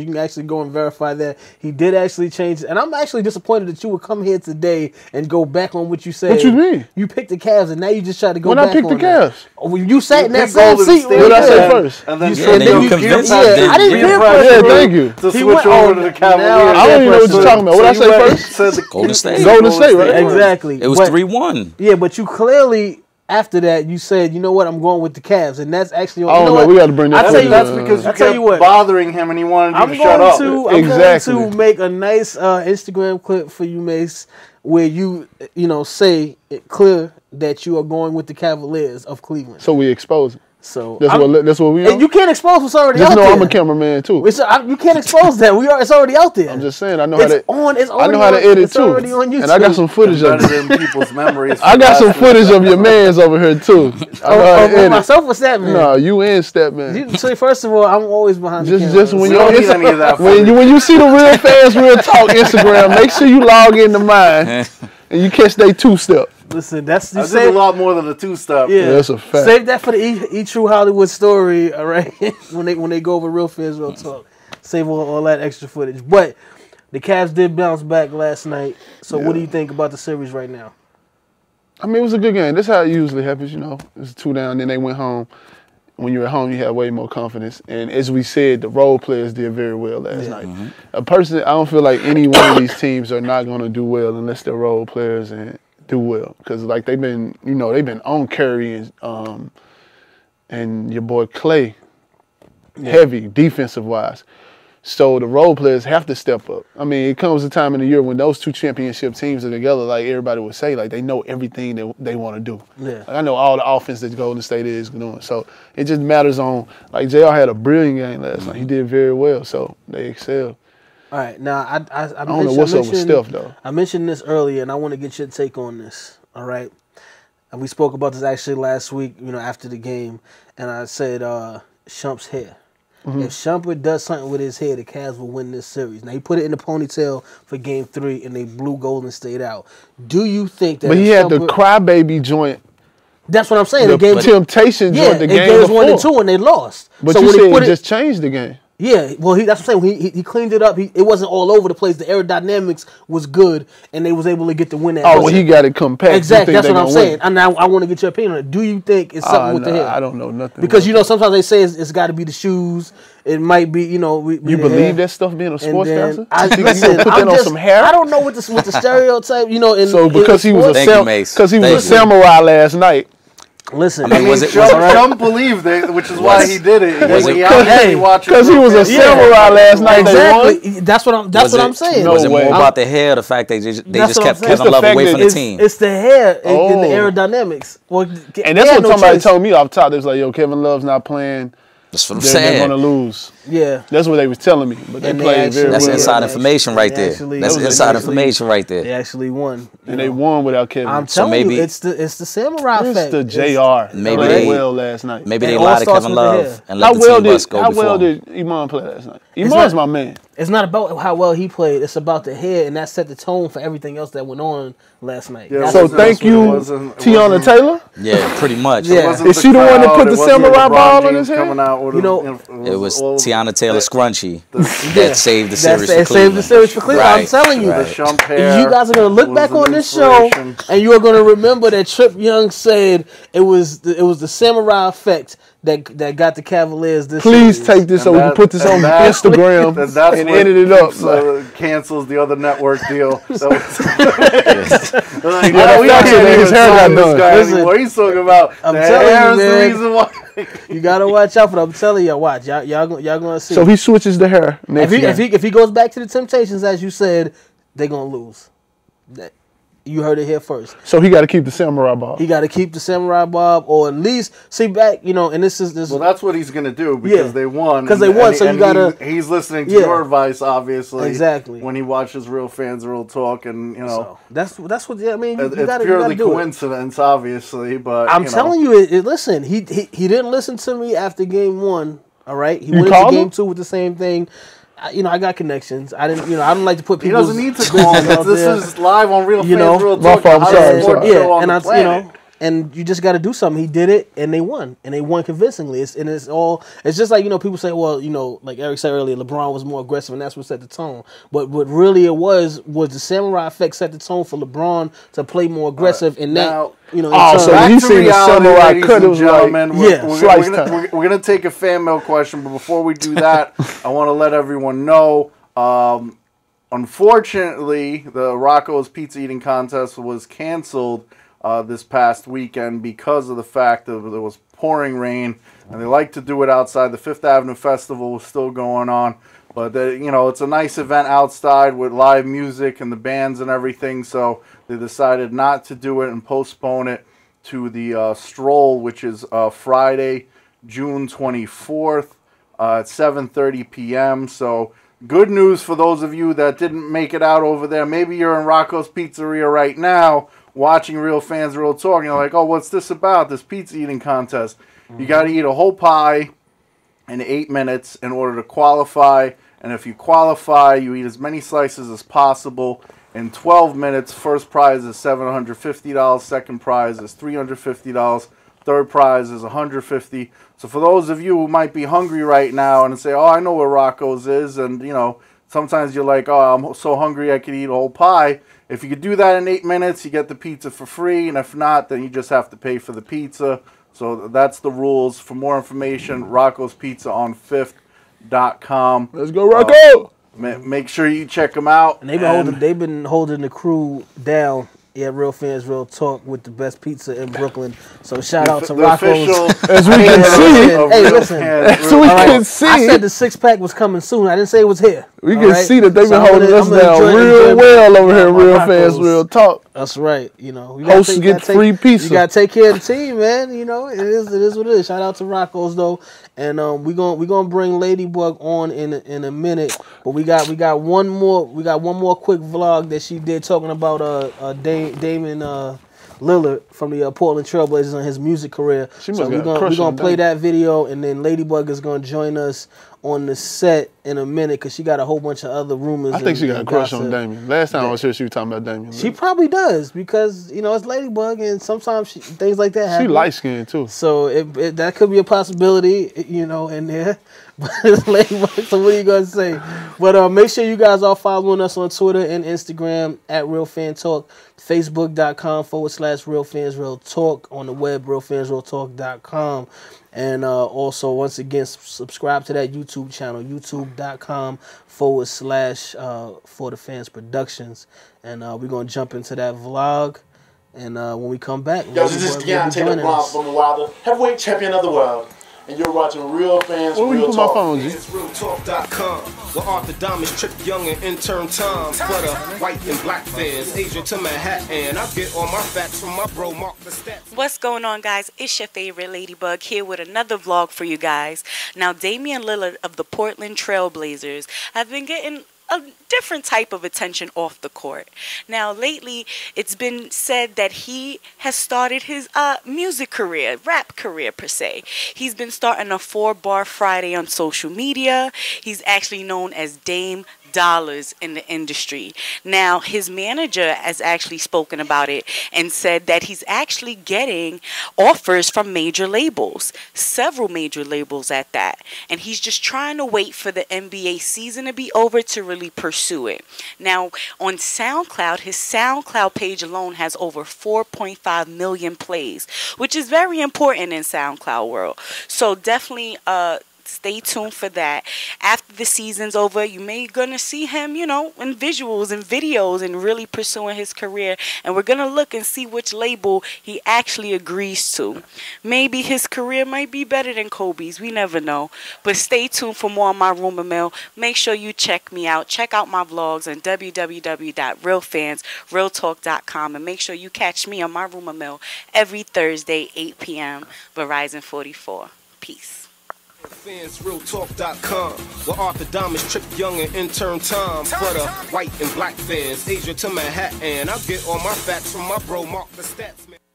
go and verify that. He did actually change, and I'm actually disappointed that you would come here today and go back on what you said. What you mean? You picked the Cavs, and now you just try to go When back I picked on the that. Cavs. Oh, when you sat in that picked same Golden seat. State What did I say and- first? And then You you said then that you you convinced yeah, us, I didn't you peer pressed pressure Yeah, me thank you. To He switch went over on- to the now- Cavaliers. I don't even know what you're talking about. What I So say you first? said the Golden State. Golden State, right? Exactly. It was But- three one. Yeah, but you clearly after that you said, you know what, I'm going with the Cavs, and that's actually. I you don't know know. what? We got to bring that I up. tell you, That's uh, because you I tell kept you what. bothering him and he wanted you I'm to going shut up. to. I'm Exactly. going to make a nice uh, Instagram clip for you, Mace, where you you know say it clear that you are going with the Cavaliers of Cleveland. So we expose it. So That's I'm- what. That's what we. and On? you can't expose what's already Just out know there. I'm a cameraman too. It's, I, you can't expose that. We are. It's already out there. I'm just saying. I know It's how to. on. It's I already know how to on- edit it's too. already on YouTube. And I got some footage of Better it. than people's memories. I got some from footage last of your man's over here too. I know Oh, how oh, to oh, edit. myself or Statman? No, you and Stepman. You, so first of all, I'm always behind the Just, camera. just when We you don't on need any of that Insta- when footage. you when you see the real fans, real talk Instagram, make sure you log into mine and you catch they two step. Listen, that's you I did say a lot more than a two-step. yeah. That's a fact. Save that for the E, e True Hollywood story, all right? when they when they go over real fans, real talk. Save all, all that extra footage. But the Cavs did bounce back last night. So what do you think about the series right now? I mean, it was a good game. That's how it usually happens, you know. It was two down, then they went home. When you're at home, you have way more confidence. And as we said, the role players did very well last night. A person, I don't feel like any one of these teams are not going to do well unless they're role players and do well. Because, like, they've been, you know, they've been on Curry and, um, and your boy Clay heavy defensive-wise. So the role players have to step up. I mean, it comes a time in the year when those two championship teams are together, like everybody would say, like they know everything that they want to do. Yeah. Like I know all the offense that Golden State is doing. So it just matters on, like J R had a brilliant game last night. He did very well, so they excelled. All right, now I I, I, I don't know what's up with Steph, though. I mentioned this earlier, and I want to get your take on this. All right, and we spoke about this actually last week. You know, after the game, and I said uh, Shump's hair. Mm-hmm. If Shumpert does something with his hair, the Cavs will win this series. Now he put it in the ponytail for Game Three, and they blew Golden State out. Do you think that? But he if had the Shumpert- crybaby joint, That's what I'm saying. the They gave temptation yeah, joint the it game gave us before. one and two, and they lost. But so you when said he put it it, just changed the game. yeah, well, he, that's what I'm saying. He, he he cleaned it up. He, it wasn't all over the place. The aerodynamics was good, and they was able to get the win. That Oh, was well, it. he got it compact. You Exactly, think that's they what I'm gonna saying. win. And I, I want to get your opinion on it. Do you think it's something Uh, with the nah, hair? I don't know nothing. Because about you know sometimes they say it's, it's got to be the shoes. It might be you know. We, You believe that stuff being a sportscaster? I, You think listen, you gonna put I'm that on just, some hair? I don't know what the with the stereotype. You know, in, So in because he was a Thank you, sam- Mace. because he was Thank a you. samurai last night. listen. I mean, was it- Chum, was it- Chum believed it, which is why Was- he did it. was He, it- he obviously Hey, watches Because he was a real fans. samurai last night. They won. Exactly. That's what I'm. That's Was what it- I'm saying. No was it way. more about the hair, or the fact they just they That's just what I'm kept saying. It's Kevin the Love fact away that from the It's, team? it's the hair and, and the Oh. aerodynamics. Well, And they that's had what no somebody choice. told me off top. They was like, "Yo, Kevin Love's not playing. That's what I'm They're, they're saying. gonna lose." Yeah. That's what they was telling me. But they And they played actually- very That's well. inside They information right they there. actually- That's That was inside actually- information right They there. actually won. you And they know. won without Kevin. I'm So telling maybe- you, it's the it's the samurai it's effect. the It's- J R. Maybe played they- well last night. Maybe It they all lied to starts Kevin with the Love hair. and let How the well team bus did go how before well him. did Iman play last night? It's Iman's not- my man. It's not about how well he played. It's about the hair, and that set the tone for everything else that went on last night. Yeah, That's So wasn't- what- thank that's what it you, wasn't- it Tiana wasn't- Taylor. Yeah, pretty much. Yeah. wasn't Is she the one that crowd, put it the wasn't samurai LeBron ball in James his hair? coming out with You a- know, It was all- Tiana Taylor scrunchie Yeah. that saved the series That's, for it saved the Cleveland. series for Cleveland. I'm Right, telling you. The right. Shump hair You guys are gonna look was back an on this show, inspiration. and you are gonna remember that Trip Young said it was the, it was the samurai effect that that got the Cavaliers this. Please series. take this so we can that- put this and on that- Instagram And that's and what edit it up. keeps, uh, cancels the other network deal. That was, like, Yeah, oh, we that's can't what even his hair got sign this done. guy Listen, anymore. He's talking about I'm the telling you, hair is the man. reason why. You gotta watch out for them. I'm telling you, watch y'all. Y'all, gon- y'all gonna see. So he switches the hair if next he game. if he if he goes back to the Temptations, as you said, they gonna lose. That, you heard it here first. so he got to keep the samurai ball. He got to keep the samurai bob, or at least see back. You know, and this is this. Well, that's what he's gonna do because Yeah. they won. 'Cause and- they won, and- so you and gotta- He's, he's listening to Yeah. your advice, obviously. Exactly. When he watches Real Fans, Real Talk, and you know, so that's that's what yeah, I mean. You, it- you it's gotta, you purely gotta do it. coincidence, obviously. But I'm you know. telling you, it, it, listen, he, he he didn't listen to me after game one. All right, he You went into called game him? two with the same thing. I, you know, I got connections. I didn't, you know, I don't like to put He people. doesn't need to call him. This is live on Real You Fans, know, Real my Talk. fault, the I'm sorry, hottest I'm sports sorry. show yeah, on and the I, you planet. know, and you just got to do something. He did it, and they won, and they won convincingly. It's, and it's all. It's just like, you know, people say, well, you know, like Eric said earlier, LeBron was more aggressive, and that's what set the tone. But what really it was was the Samurai effect set the tone for LeBron to play more aggressive, and that. Now, You know, Oh, in so turn- when you Back to seen the reality, samurai ladies cut, it and was like, gentlemen. We're, yeah, we're, slice we're, gonna, time. we're, we're gonna take a fan mail question, but before we do that, I want to let everyone know. Um, unfortunately, the Rocco's Pizza Eating Contest was canceled uh, this past weekend because of the fact that there was pouring rain, and they like to do it outside. The Fifth Avenue Festival was still going on. But, they, you know, it's a nice event outside with live music and the bands and everything, so they decided not to do it and postpone it to the uh, stroll, which is uh, Friday, June twenty-fourth uh, at seven thirty p m So good news for those of you that didn't make it out over there. Maybe you're in Rocco's Pizzeria right now watching Real Fans Real Talk, and you're like, oh, what's this about, this pizza eating contest? Mm-hmm. You got to eat a whole pie in eight minutes in order to qualify. And if you qualify, you eat as many slices as possible in twelve minutes. First prize is seven hundred fifty dollars. Second prize is three hundred fifty dollars. Third prize is one hundred fifty dollars. So for those of you who might be hungry right now and say, oh, I know where Rocco's is, and, you know, sometimes you're like, oh, I'm so hungry I could eat a whole pie. If you could do that in eight minutes, you get the pizza for free. And if not, then you just have to pay for the pizza. So that's the rules. For more information, Rocco's Pizza on fifth dot com. Let's go, Rocco! Uh, make sure you check them out. And they've been holding, they've been holding the crew down. Yeah, Real Fans Real Talk with the best pizza in Brooklyn. So shout out to the Rocco's. official As we can see. Hey, listen. As we can see. I said the six pack was coming soon. I didn't say it was here. We All can right? see that they've So been I'm holding gonna- us I'm gonna down enjoy- real enjoy well over here, my Real Rocco's. Fans Real Talk. That's right. You know, you gotta Hosts take- get you gotta take- free pizza. You gotta take care of the team, man. You know, it is it is what it is. Shout out to Rocco's though, and um, we gonna we gonna bring Ladybug on in a, in a minute. But we got we got one more we got one more quick vlog that she did talking about uh, uh Dame, Damon uh. Lillard from the uh, Portland Trailblazers on his music career. She must so we're got a gonna, crush we gonna on play Dame. that video, and then Ladybug is gonna join us on the set in a minute because she got a whole bunch of other rumors. I think and, she got a and crush gossip. on Damien. Last time I was here, she was talking about Damien. She probably does because, you know, it's Ladybug, and sometimes she, things like that happen. She light skinned too. So it, it, that could be a possibility, you know, in there. But it's Ladybug, so what are you going to say? But uh, make sure you guys are following us on Twitter and Instagram at Real Fan Talk, Facebook.com forward slash Real Fans Real Talk, on the web, real fans real talk dot com. And uh, also, once again, s- subscribe to that YouTube channel, youtube.com forward slash uh, For the Fans Productions. And uh, we're going to jump into that vlog. And uh, when we come back, Yo, this is Ladybug will be Deontay the joining Bronx us. from the Wilder, heavyweight champion of the world. And you're watching Real Fans Where would you Real put my Talk. phone, G? It's real talk dot com, where Arthur Diamonds, Trick Young, and intern Tom Flutter, white and black fans, Asia to Manhattan. I get all my facts from my bro Mark the Stats. What's going on, guys? It's your favorite Ladybug here with another vlog for you guys. Now, Damian Lillard of the Portland Trailblazers have been getting a different type of attention off the court. Now, lately, it's been said that he has started his uh, music career, rap career per se. He's been starting a four-bar Friday on social media. He's actually known as Dame Dollars in the industry. Now, his manager has actually spoken about it and said that he's actually getting offers from major labels, several major labels at that, and he's just trying to wait for the N B A season to be over to really pursue it. Now, on SoundCloud, his SoundCloud page alone has over four point five million plays, which is very important in SoundCloud world. So definitely uh stay tuned for that. After the season's over, you may gonna see him, you know, in visuals and videos and really pursuing his career. And we're gonna look and see which label he actually agrees to. Maybe his career might be better than Kobe's. We never know. But stay tuned for more on my rumor mill. Make sure you check me out. Check out my vlogs on w w w dot real fans real talk dot com, and make sure you catch me on my rumor mill every Thursday, eight p m Verizon forty-four. Peace. Fans Real Talk dot com, where Arthur Diamonds, Trick Young, and intern Tom Flutter, white and black fans, Asia to Manhattan. I get all my facts from my bro Mark the Stats Man.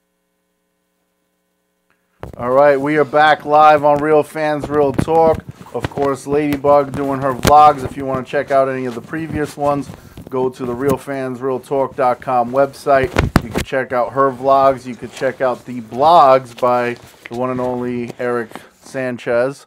All right, we are back live on Real Fans Real Talk. Of course, Ladybug doing her vlogs. If you want to check out any of the previous ones, go to the real fans real talk dot com website. You can check out her vlogs. You could check out the blogs by the one and only Eric Sanchez,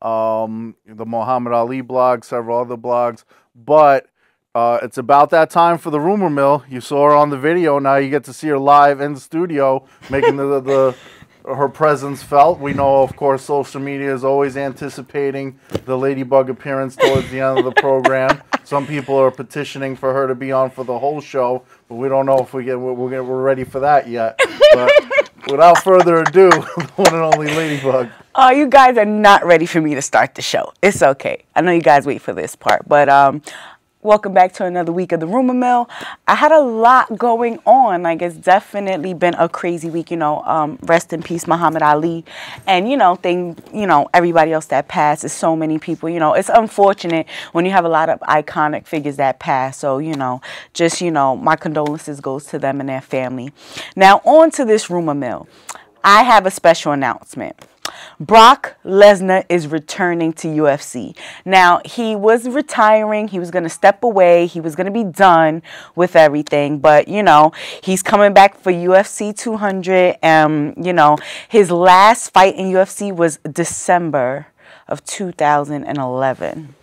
um, the Muhammad Ali blog, several other blogs. But uh, it's about that time for the rumor mill. You saw her on the video. Now you get to see her live in the studio, making the, the, the her presence felt. We know, of course, social media is always anticipating the Ladybug appearance towards the end of the program. Some people are petitioning for her to be on for the whole show, but we don't know if we get we're, we're, we're ready for that yet. But without further ado, the one and only Ladybug. Oh, you guys are not ready for me to start the show. It's okay. I know you guys wait for this part, but um, welcome back to another week of the Rumor Mill. I had a lot going on. Like, it's definitely been a crazy week. You know, um, rest in peace, Muhammad Ali, and you know, thing. You know, everybody else that passed. Is so many people. You know, it's unfortunate when you have a lot of iconic figures that pass. So you know, just you know, my condolences goes to them and their family. Now, on to this Rumor Mill. I have a special announcement. Brock Lesnar is returning to U F C. Now, he was retiring. He was going to step away. He was going to be done with everything. But, you know, he's coming back for U F C two hundred. Um, you know, his last fight in U F C was December of two thousand eleven.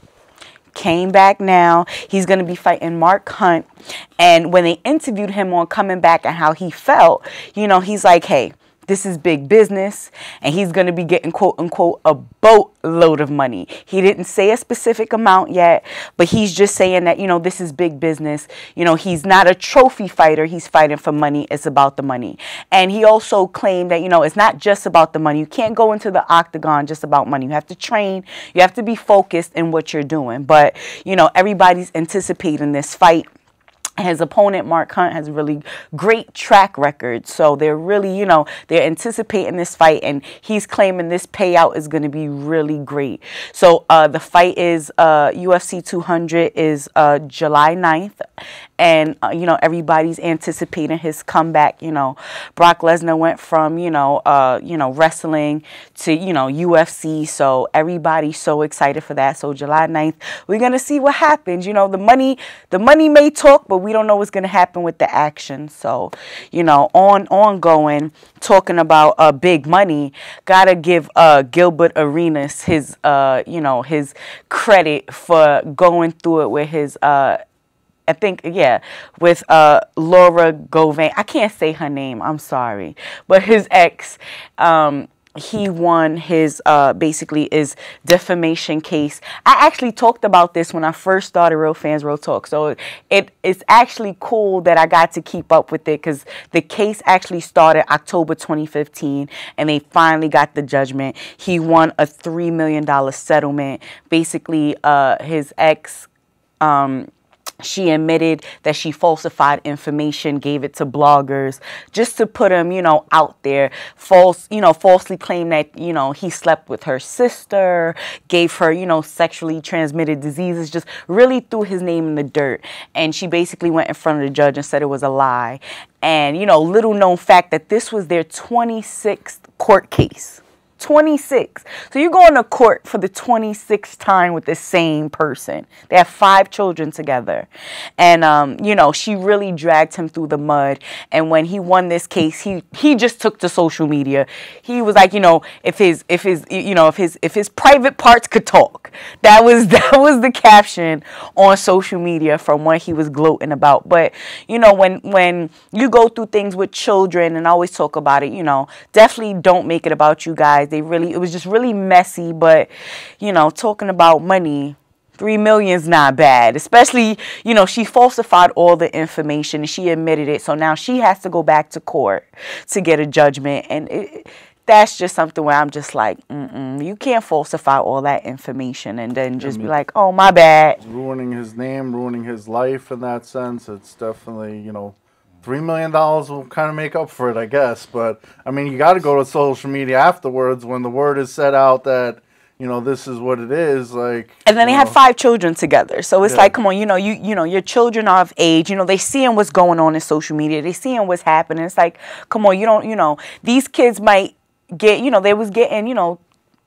Came back now. He's going to be fighting Mark Hunt. And when they interviewed him on coming back and how he felt, you know, he's like, hey, this is big business, and he's going to be getting, quote unquote, a boatload of money. He didn't say a specific amount yet, but he's just saying that, you know, this is big business. You know, he's not a trophy fighter. He's fighting for money. It's about the money. And he also claimed that, you know, it's not just about the money. You can't go into the octagon just about money. You have to train. You have to be focused in what you're doing. But, you know, everybody's anticipating this fight. His opponent, Mark Hunt, has a really great track record. So they're really, you know, they're anticipating this fight, and he's claiming this payout is going to be really great. So uh, the fight is uh, U F C two hundred is uh, July ninth. And, uh, you know, everybody's anticipating his comeback. You know, Brock Lesnar went from, you know, uh, you know, wrestling to, you know, U F C. So everybody's so excited for that. So July ninth, we're going to see what happens. You know, the money, the money may talk, but we don't know what's going to happen with the action. So, you know, on ongoing, talking about uh, big money, got to give uh, Gilbert Arenas his, uh, you know, his credit for going through it with his, uh, I think, yeah, with uh, Laura Govan. I can't say her name. I'm sorry. But his ex, um, he won his, uh, basically, his defamation case. I actually talked about this when I first started Real Fans Real Talk. So it, it's actually cool that I got to keep up with it, because the case actually started October twenty fifteen, and they finally got the judgment. He won a three million dollars settlement. Basically, uh, his ex... Um, She admitted that she falsified information, gave it to bloggers just to put him, you know, out there. False, you know, falsely claimed that, you know, he slept with her sister, gave her, you know, sexually transmitted diseases, just really threw his name in the dirt. And she basically went in front of the judge and said it was a lie. And, you know, little known fact that this was their twenty-sixth court case. twenty-six. So you're going to court for the twenty-sixth time with the same person. They have five children together. And, um, you know, she really dragged him through the mud. And when he won this case, he, he just took to social media. He was like, you know, if his, if his, you know, if his, if his private parts could talk, that was, that was the caption on social media from what he was gloating about. But, you know, when, when you go through things with children, and I always talk about it, you know, definitely don't make it about you guys. They really, it was just really messy, but, you know, talking about money, three million's not bad, especially, you know, she falsified all the information and she admitted it. So now she has to go back to court to get a judgment. And it, that's just something where I'm just like, mm-mm, you can't falsify all that information and then just I mean, be like, oh, my bad. Ruining his name, ruining his life in that sense. It's definitely, you know, Three million dollars will kind of make up for it, I guess. But, I mean, you got to go to social media afterwards when the word is set out that, you know, this is what it is. Like, and then they know. had five children together. So it's yeah. like, come on, you know, you you know, your children are of age. You know, they seeing what's going on in social media. They seeing what's happening. It's like, come on, you don't, you know, these kids might get, you know, they was getting, you know,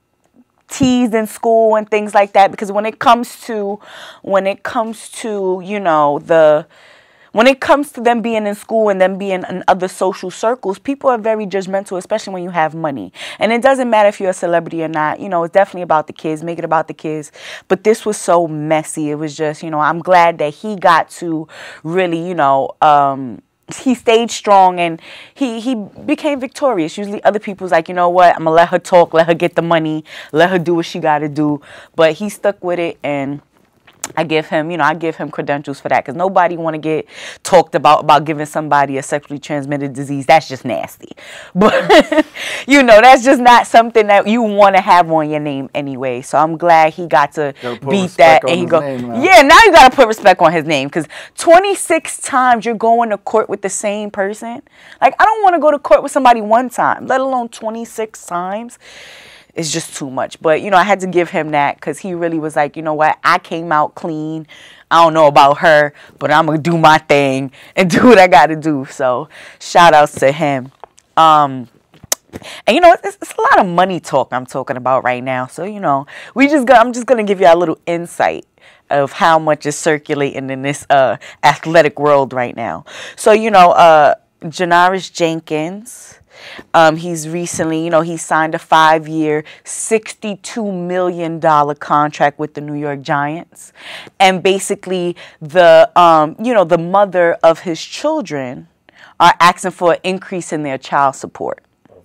teased in school and things like that. Because when it comes to, when it comes to, you know, the... when it comes to them being in school and them being in other social circles, people are very judgmental, especially when you have money. And it doesn't matter if you're a celebrity or not. You know, it's definitely about the kids. Make it about the kids. But this was so messy. It was just, you know, I'm glad that he got to really, you know, um, he stayed strong and he, he became victorious. Usually other people's like, you know what, I'm going to let her talk, let her get the money, let her do what she got to do. But he stuck with it, and I give him, you know, I give him credentials for that, because nobody want to get talked about about giving somebody a sexually transmitted disease. That's just nasty. But, you know, that's just not something that you want to have on your name anyway. So I'm glad he got to beat that. And he go, yeah, now you got to put respect on his name, because twenty-six times you're going to court with the same person. Like, I don't want to go to court with somebody one time, let alone twenty-six times. It's just too much. But, you know, I had to give him that, because he really was like, you know what, I came out clean. I don't know about her, but I'm going to do my thing and do what I got to do. So shout outs to him. Um, and, you know, it's, it's a lot of money talk I'm talking about right now. So, you know, we just go, I'm just going to give you a little insight of how much is circulating in this uh, athletic world right now. So, you know, uh, Janoris Jenkins, Um, he's recently, you know, he signed a five-year, sixty-two million dollars contract with the New York Giants. And basically, the, um, you know, the mother of his children are asking for an increase in their child support.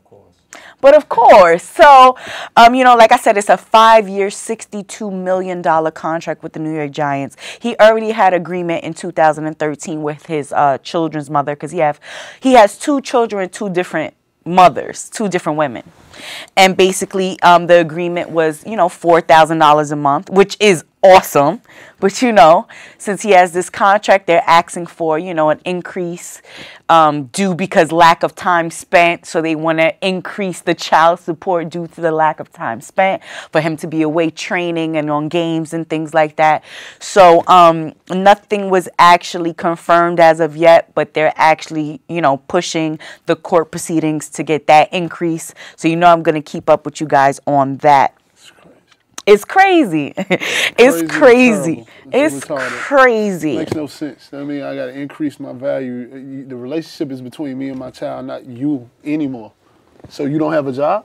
But of course, so, um, you know, like I said, it's a five-year, sixty-two million dollars contract with the New York Giants. He already had agreement in two thousand thirteen with his uh, children's mother, because he have he has two children, two different mothers, two different women. And basically, um, the agreement was, you know, four thousand dollars a month, which is awesome. But, you know, since he has this contract, they're asking for, you know, an increase um, due because lack of time spent. So they want to increase the child support due to the lack of time spent for him to be away training and on games and things like that. So um, nothing was actually confirmed as of yet, but they're actually, you know, pushing the court proceedings to get that increase. So, you know, I'm going to keep up with you guys on that. It's crazy. It's crazy. It's crazy. Makes no sense. I mean, I got to increase my value. The relationship is between me and my child, not you anymore. So you don't have a job?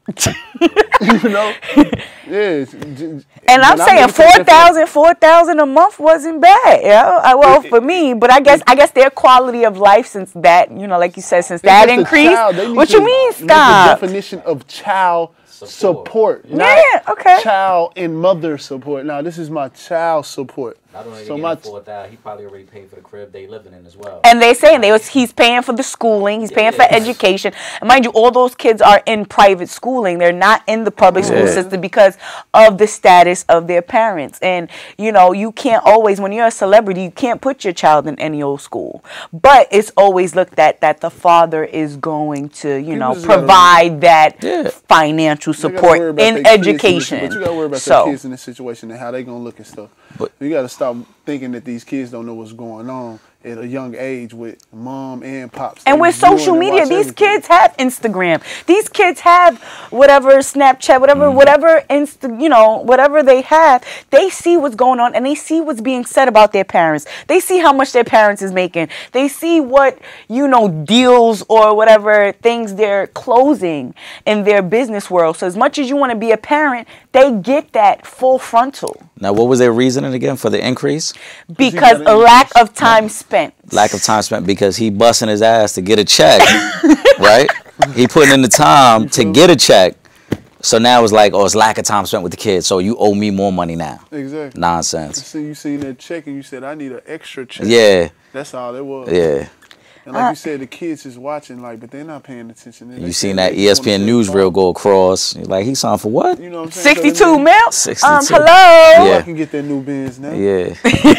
You know? Yeah. And I'm saying four thousand, four thousand a month wasn't bad. Yeah. Well, for me, but I guess I guess their quality of life since that, you know, like you said, since that increased. What you mean, stop? The definition of child support, support yeah, okay. Child and mother support. Now, this is my child support. Not only so they my afford that, he probably already paid for the crib they living in as well. And they saying they was he's paying for the schooling, he's paying yeah. for education. And mind you, all those kids are in private schooling. They're not in the public school yeah. system because of the status of their parents. And you know, you can't always, when you're a celebrity, you can't put your child in any old school. But it's always looked at that the father is going to, you know, provide that yeah. financial support in education. But you gotta worry about so, the kids in this situation and how they gonna look and stuff. But you gotta stop thinking that these kids don't know what's going on at a young age with mom and pops. And with social media, these everything. kids have Instagram. These kids have whatever Snapchat, whatever, mm. whatever Insta, you know, whatever they have. They see what's going on and they see what's being said about their parents. They see how much their parents is making. They see what, you know, deals or whatever things they're closing in their business world. So as much as you want to be a parent, they get that full frontal. Now, what was their reasoning again for the increase? Because a lack of time spent. Lack of time spent because he busting his ass to get a check, right? He putting in the time to get a check. So now it's like, oh, it's lack of time spent with the kids. So you owe me more money now. Exactly. Nonsense. So you seen that check and you said, I need an extra check. Yeah. That's all it was. Yeah. And like uh, you said, the kids is watching, like, but they're not paying attention. They you seen that E S P N newsreel go across. Like, he signed for what? You know what I'm saying? sixty-two so mil? sixty-two. Um, hello? Yeah. I can get that new Benz now. Yeah.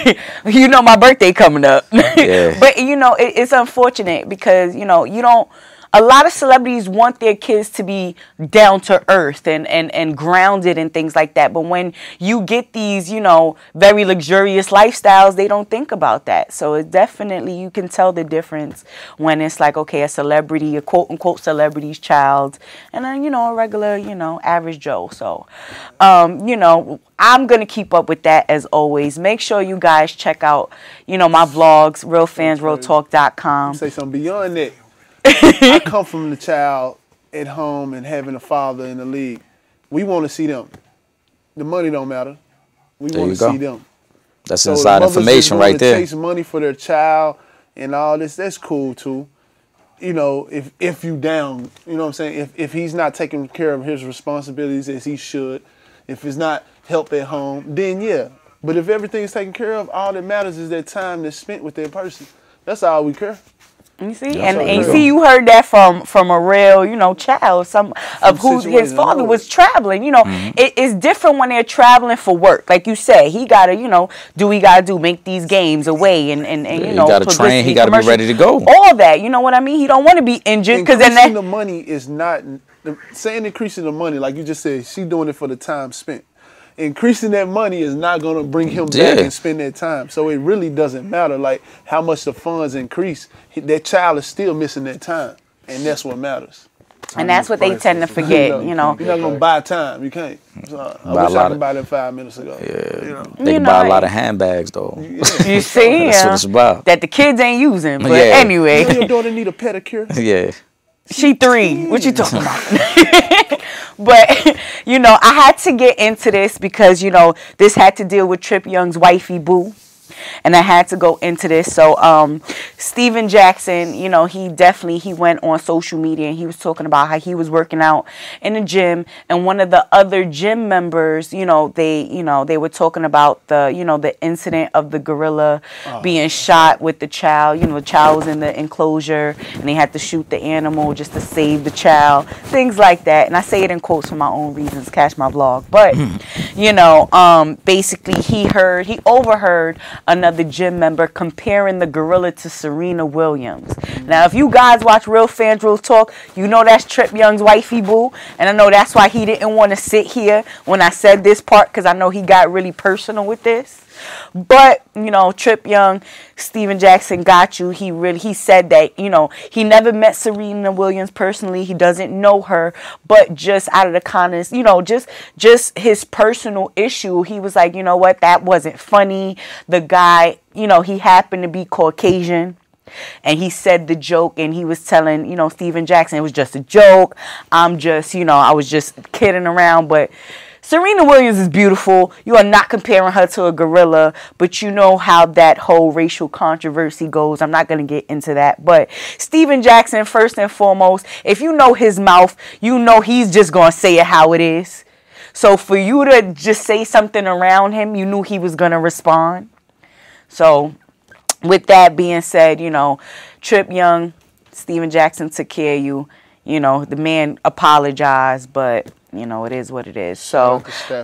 You know my birthday coming up. Yeah. But, you know, it, it's unfortunate because, you know, you don't, a lot of celebrities want their kids to be down to earth and, and, and grounded and things like that. But when you get these, you know, very luxurious lifestyles, they don't think about that. So it definitely, you can tell the difference when it's like, okay, a celebrity, a quote unquote celebrity's child, and then, you know, a regular, you know, average Joe. So, um, you know, I'm going to keep up with that as always. Make sure you guys check out, you know, my vlogs, real fans real talk dot com. Say something beyond that. I come from the child at home and having a father in the league. We want to see them. The money don't matter. We want to see them. That's so inside information right there. Chase money for their child and all this. That's cool too. You know, if if you down, you know what I'm saying? If if he's not taking care of his responsibilities as he should, if it's not help at home, then yeah. But if everything's taken care of, all that matters is that time that's spent with that person. That's all we care. You see, and, and you see, you heard that from from a real, you know, child, some of who his father was traveling. You know, mm-hmm. it, it's different when they're traveling for work. Like you say, he gotta, you know, do what he gotta do, make these games away, and and, and you yeah, know, he gotta train, he gotta be ready to go. All that, you know what I mean? He don't want to be injured because then that the money is not saying increasing the money, like you just said. She doing it for the time spent. Increasing that money is not going to bring him back yeah. and spend that time. So it really doesn't matter like how much the funds increase. That child is still missing that time, and that's what matters. Time and that's what they tend to forget, you know. You know. You're not going to buy time. You can't. So I buy wish I could buy that five minutes ago. Yeah. You know. They you can know, buy a lot of handbags, though. Yeah. You see, that's what it's about. That the kids ain't using. But yeah. anyway. You know your daughter need a pedicure? Yeah. She three. What you talking about? But, you know, I had to get into this because, you know, this had to deal with Trip Young's wifey, Boo. And I had to go into this. So, um, Steven Jackson, you know, he definitely, he went on social media and he was talking about how he was working out in the gym. And one of the other gym members, you know, they, you know, they were talking about the, you know, the incident of the gorilla oh. being shot with the child. You know, the child was in the enclosure and they had to shoot the animal just to save the child. Things like that. And I say it in quotes for my own reasons, catch my vlog. But, you know, um, basically he heard, he overheard another gym member comparing the gorilla to Serena Williams. Mm-hmm. Now, if you guys watch Real Fans Real Talk, you know that's Trip Young's wifey, Boo. And I know that's why he didn't want to sit here when I said this part, because I know he got really personal with this. But, you know, Trip Young, Steven Jackson got you. He really, he said that, you know, he never met Serena Williams personally. He doesn't know her, but just out of the kindness, you know, just, just his personal issue, he was like, you know what, that wasn't funny. The guy, you know, he happened to be Caucasian. And he said the joke and he was telling, you know, Steven Jackson, it was just a joke. I'm just, you know, I was just kidding around, but Serena Williams is beautiful. You are not comparing her to a gorilla, but you know how that whole racial controversy goes. I'm not going to get into that. But Steven Jackson, first and foremost, if you know his mouth, you know he's just going to say it how it is. So for you to just say something around him, you knew he was going to respond. So with that being said, you know, Trip Young, Steven Jackson took care of you. You know, the man apologized, but you know, it is what it is. So,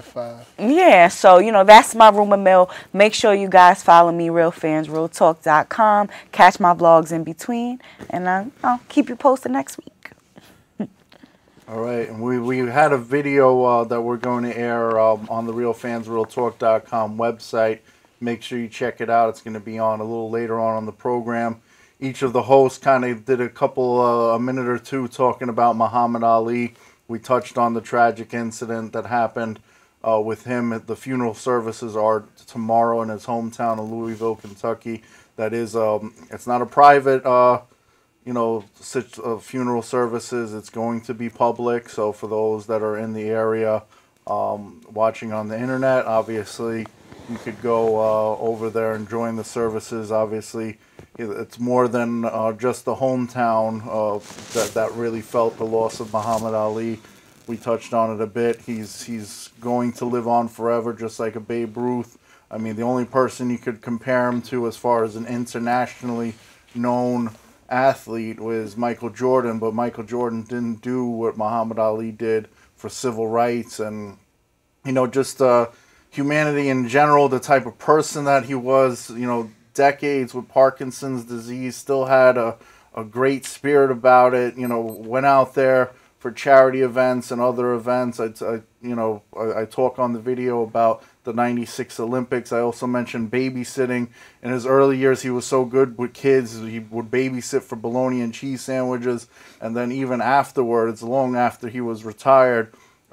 yeah, so, you know, that's my rumor mill. Make sure you guys follow me, real fans real talk dot com. Catch my vlogs in between, and uh, I'll keep you posted next week. All right, and we, we had a video uh, that we're going to air um, on the real fans real talk dot com website. Make sure you check it out. It's going to be on a little later on on the program. Each of the hosts kind of did a couple, uh, a minute or two talking about Muhammad Ali. We touched on the tragic incident that happened uh, with him. The funeral services are tomorrow in his hometown of Louisville, Kentucky. That is, um, it's not a private, uh, you know, such, uh, funeral services. It's going to be public. So for those that are in the area um, watching on the internet, obviously you could go uh, over there and join the services. Obviously, it's more than uh, just the hometown uh, that that really felt the loss of Muhammad Ali. We touched on it a bit. He's he's going to live on forever, just like a Babe Ruth. I mean, the only person you could compare him to as far as an internationally known athlete was Michael Jordan, but Michael Jordan didn't do what Muhammad Ali did for civil rights and, you know, just uh, humanity in general, the type of person that he was, you know, decades with Parkinson's disease, still had a, a great spirit about it, you know, went out there for charity events and other events. I, I you know, I, I talk on the video about the ninety-six Olympics. I also mentioned babysitting. In his early years, he was so good with kids. He would babysit for bologna and cheese sandwiches. And then even afterwards, long after he was retired,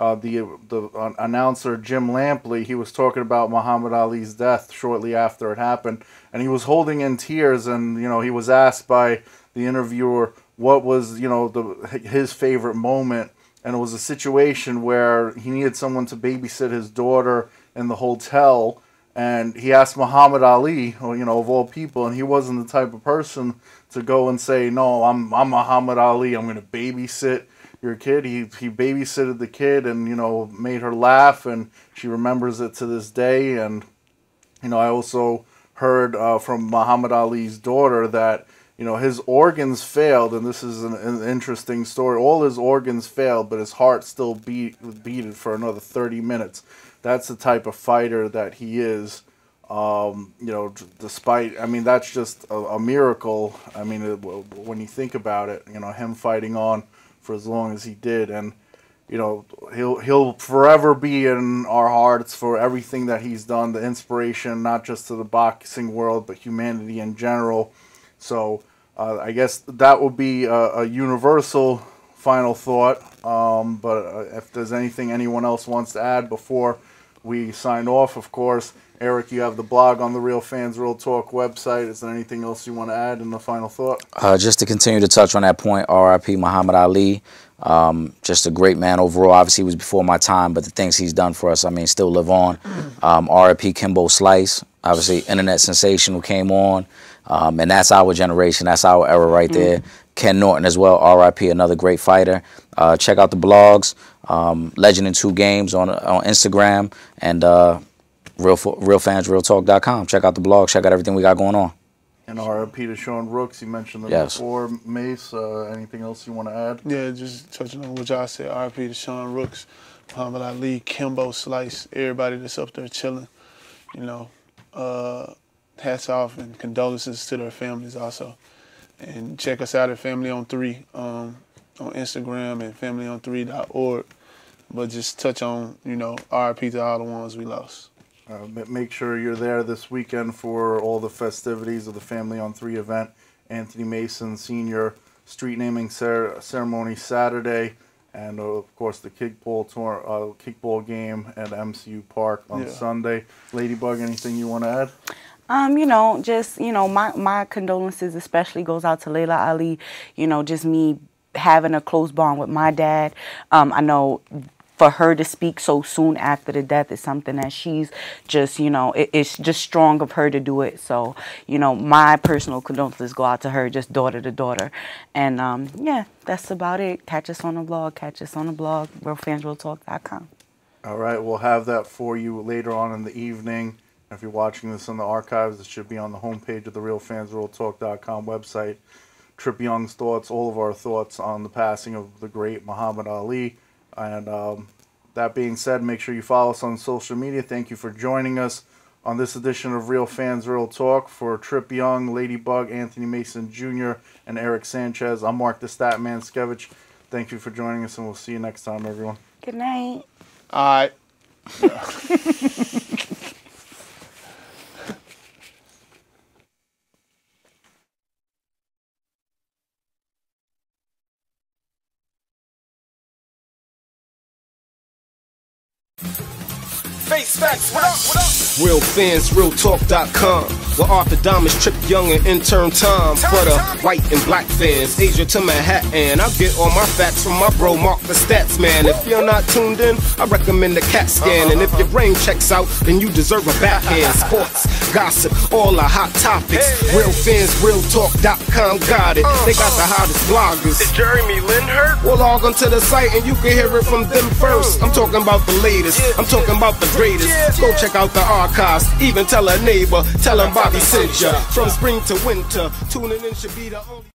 uh, the the uh, announcer Jim Lampley, he was talking about Muhammad Ali's death shortly after it happened, and he was holding in tears, and you know he was asked by the interviewer what was you know the his favorite moment, and it was a situation where he needed someone to babysit his daughter in the hotel. And he asked Muhammad Ali, you know, of all people, and he wasn't the type of person to go and say, no, I'm I'm Muhammad Ali, I'm going to babysit your kid. He he babysitted the kid and, you know, made her laugh, and she remembers it to this day. And, you know, I also heard uh, from Muhammad Ali's daughter that, you know, his organs failed, and this is an, an interesting story. All his organs failed, but his heart still beat beat for another thirty minutes. That's the type of fighter that he is. Um, you know, despite, I mean, that's just a, a miracle. I mean, it, when you think about it, you know, him fighting on for as long as he did, and you know, he'll he'll forever be in our hearts for everything that he's done. The inspiration, not just to the boxing world, but humanity in general. So uh, I guess that would be a, a universal final thought. Um, but uh, if there's anything anyone else wants to add before we sign off, of course, Eric, you have the blog on the Real Fans Real Talk website. Is there anything else you want to add in the final thought? Uh, just to continue to touch on that point, R I P Muhammad Ali. Um, just a great man overall. Obviously, he was before my time, but the things he's done for us, I mean, still live on. Um, R I P Kimbo Slice, obviously, internet sensation who came on. Um, and that's our generation. That's our era right there. Mm. Ken Norton as well, R I P, another great fighter. Uh, check out the blogs, um, Legend in Two Games on on Instagram, and uh, Real Real Fans Real Talk dot com. Check out the blog. Check out everything we got going on. And R I P to Sean Rooks. You mentioned them yes. before. Mace, uh, anything else you want to add? Yeah, just touching on what y'all said. R I P to Sean Rooks, Muhammad Ali, Kimbo Slice, everybody that's up there chilling. You know, uh, hats off and condolences to their families also. And check us out at Family on three um, on Instagram and family on three dot org. But just touch on, you know, R I P to all the ones we lost. Uh, make sure you're there this weekend for all the festivities of the Family on three event. Anthony Mason Senior street naming cer ceremony Saturday, and uh, of course the kickball tour, uh, kickball game at M C U Park on yeah. Sunday. Ladybug, anything you want to add? Um, you know, just, you know, my, my condolences especially goes out to Layla Ali. You know, just me having a close bond with my dad. Um, I know for her to speak so soon after the death is something that she's just, you know, it, it's just strong of her to do it. So, you know, my personal condolences go out to her, just daughter to daughter. And, um, yeah, that's about it. Catch us on the blog. Catch us on the blog, real fans real talk dot com. All right, we'll have that for you later on in the evening. If you're watching this in the archives, it should be on the homepage of the Real Fans Real Talk dot com website. Trip Young's thoughts, all of our thoughts on the passing of the great Muhammad Ali. And um, that being said, make sure you follow us on social media. Thank you for joining us on this edition of Real Fans Real Talk. For Trip Young, Ladybug, Anthony Mason Junior, and Eric Sanchez, I'm Mark the Statman Skevich. Thank you for joining us, and we'll see you next time, everyone. Good night. All right. Face facts, what up, what up? Real Fans Real Talk dot com. Where Arthur Diamonds, Trip Young, and intern Tom. For the white and black fans, Asia to Manhattan. I get all my facts from my bro Mark the Stats Man. If you're not tuned in, I recommend the CAT scan. And if your brain checks out, then you deserve a backhand. Sports, gossip, all the hot topics. Real Fans Real Talk dot com got it. They got the hottest bloggers. Did Jeremy Lin hurt? Well, log onto the site and you can hear it from them first. I'm talking about the latest. I'm talking about the greatest. Go check out the archives. Even tell a neighbor. Tell them Bobby sent ya. From spring to winter, tuning in should be the only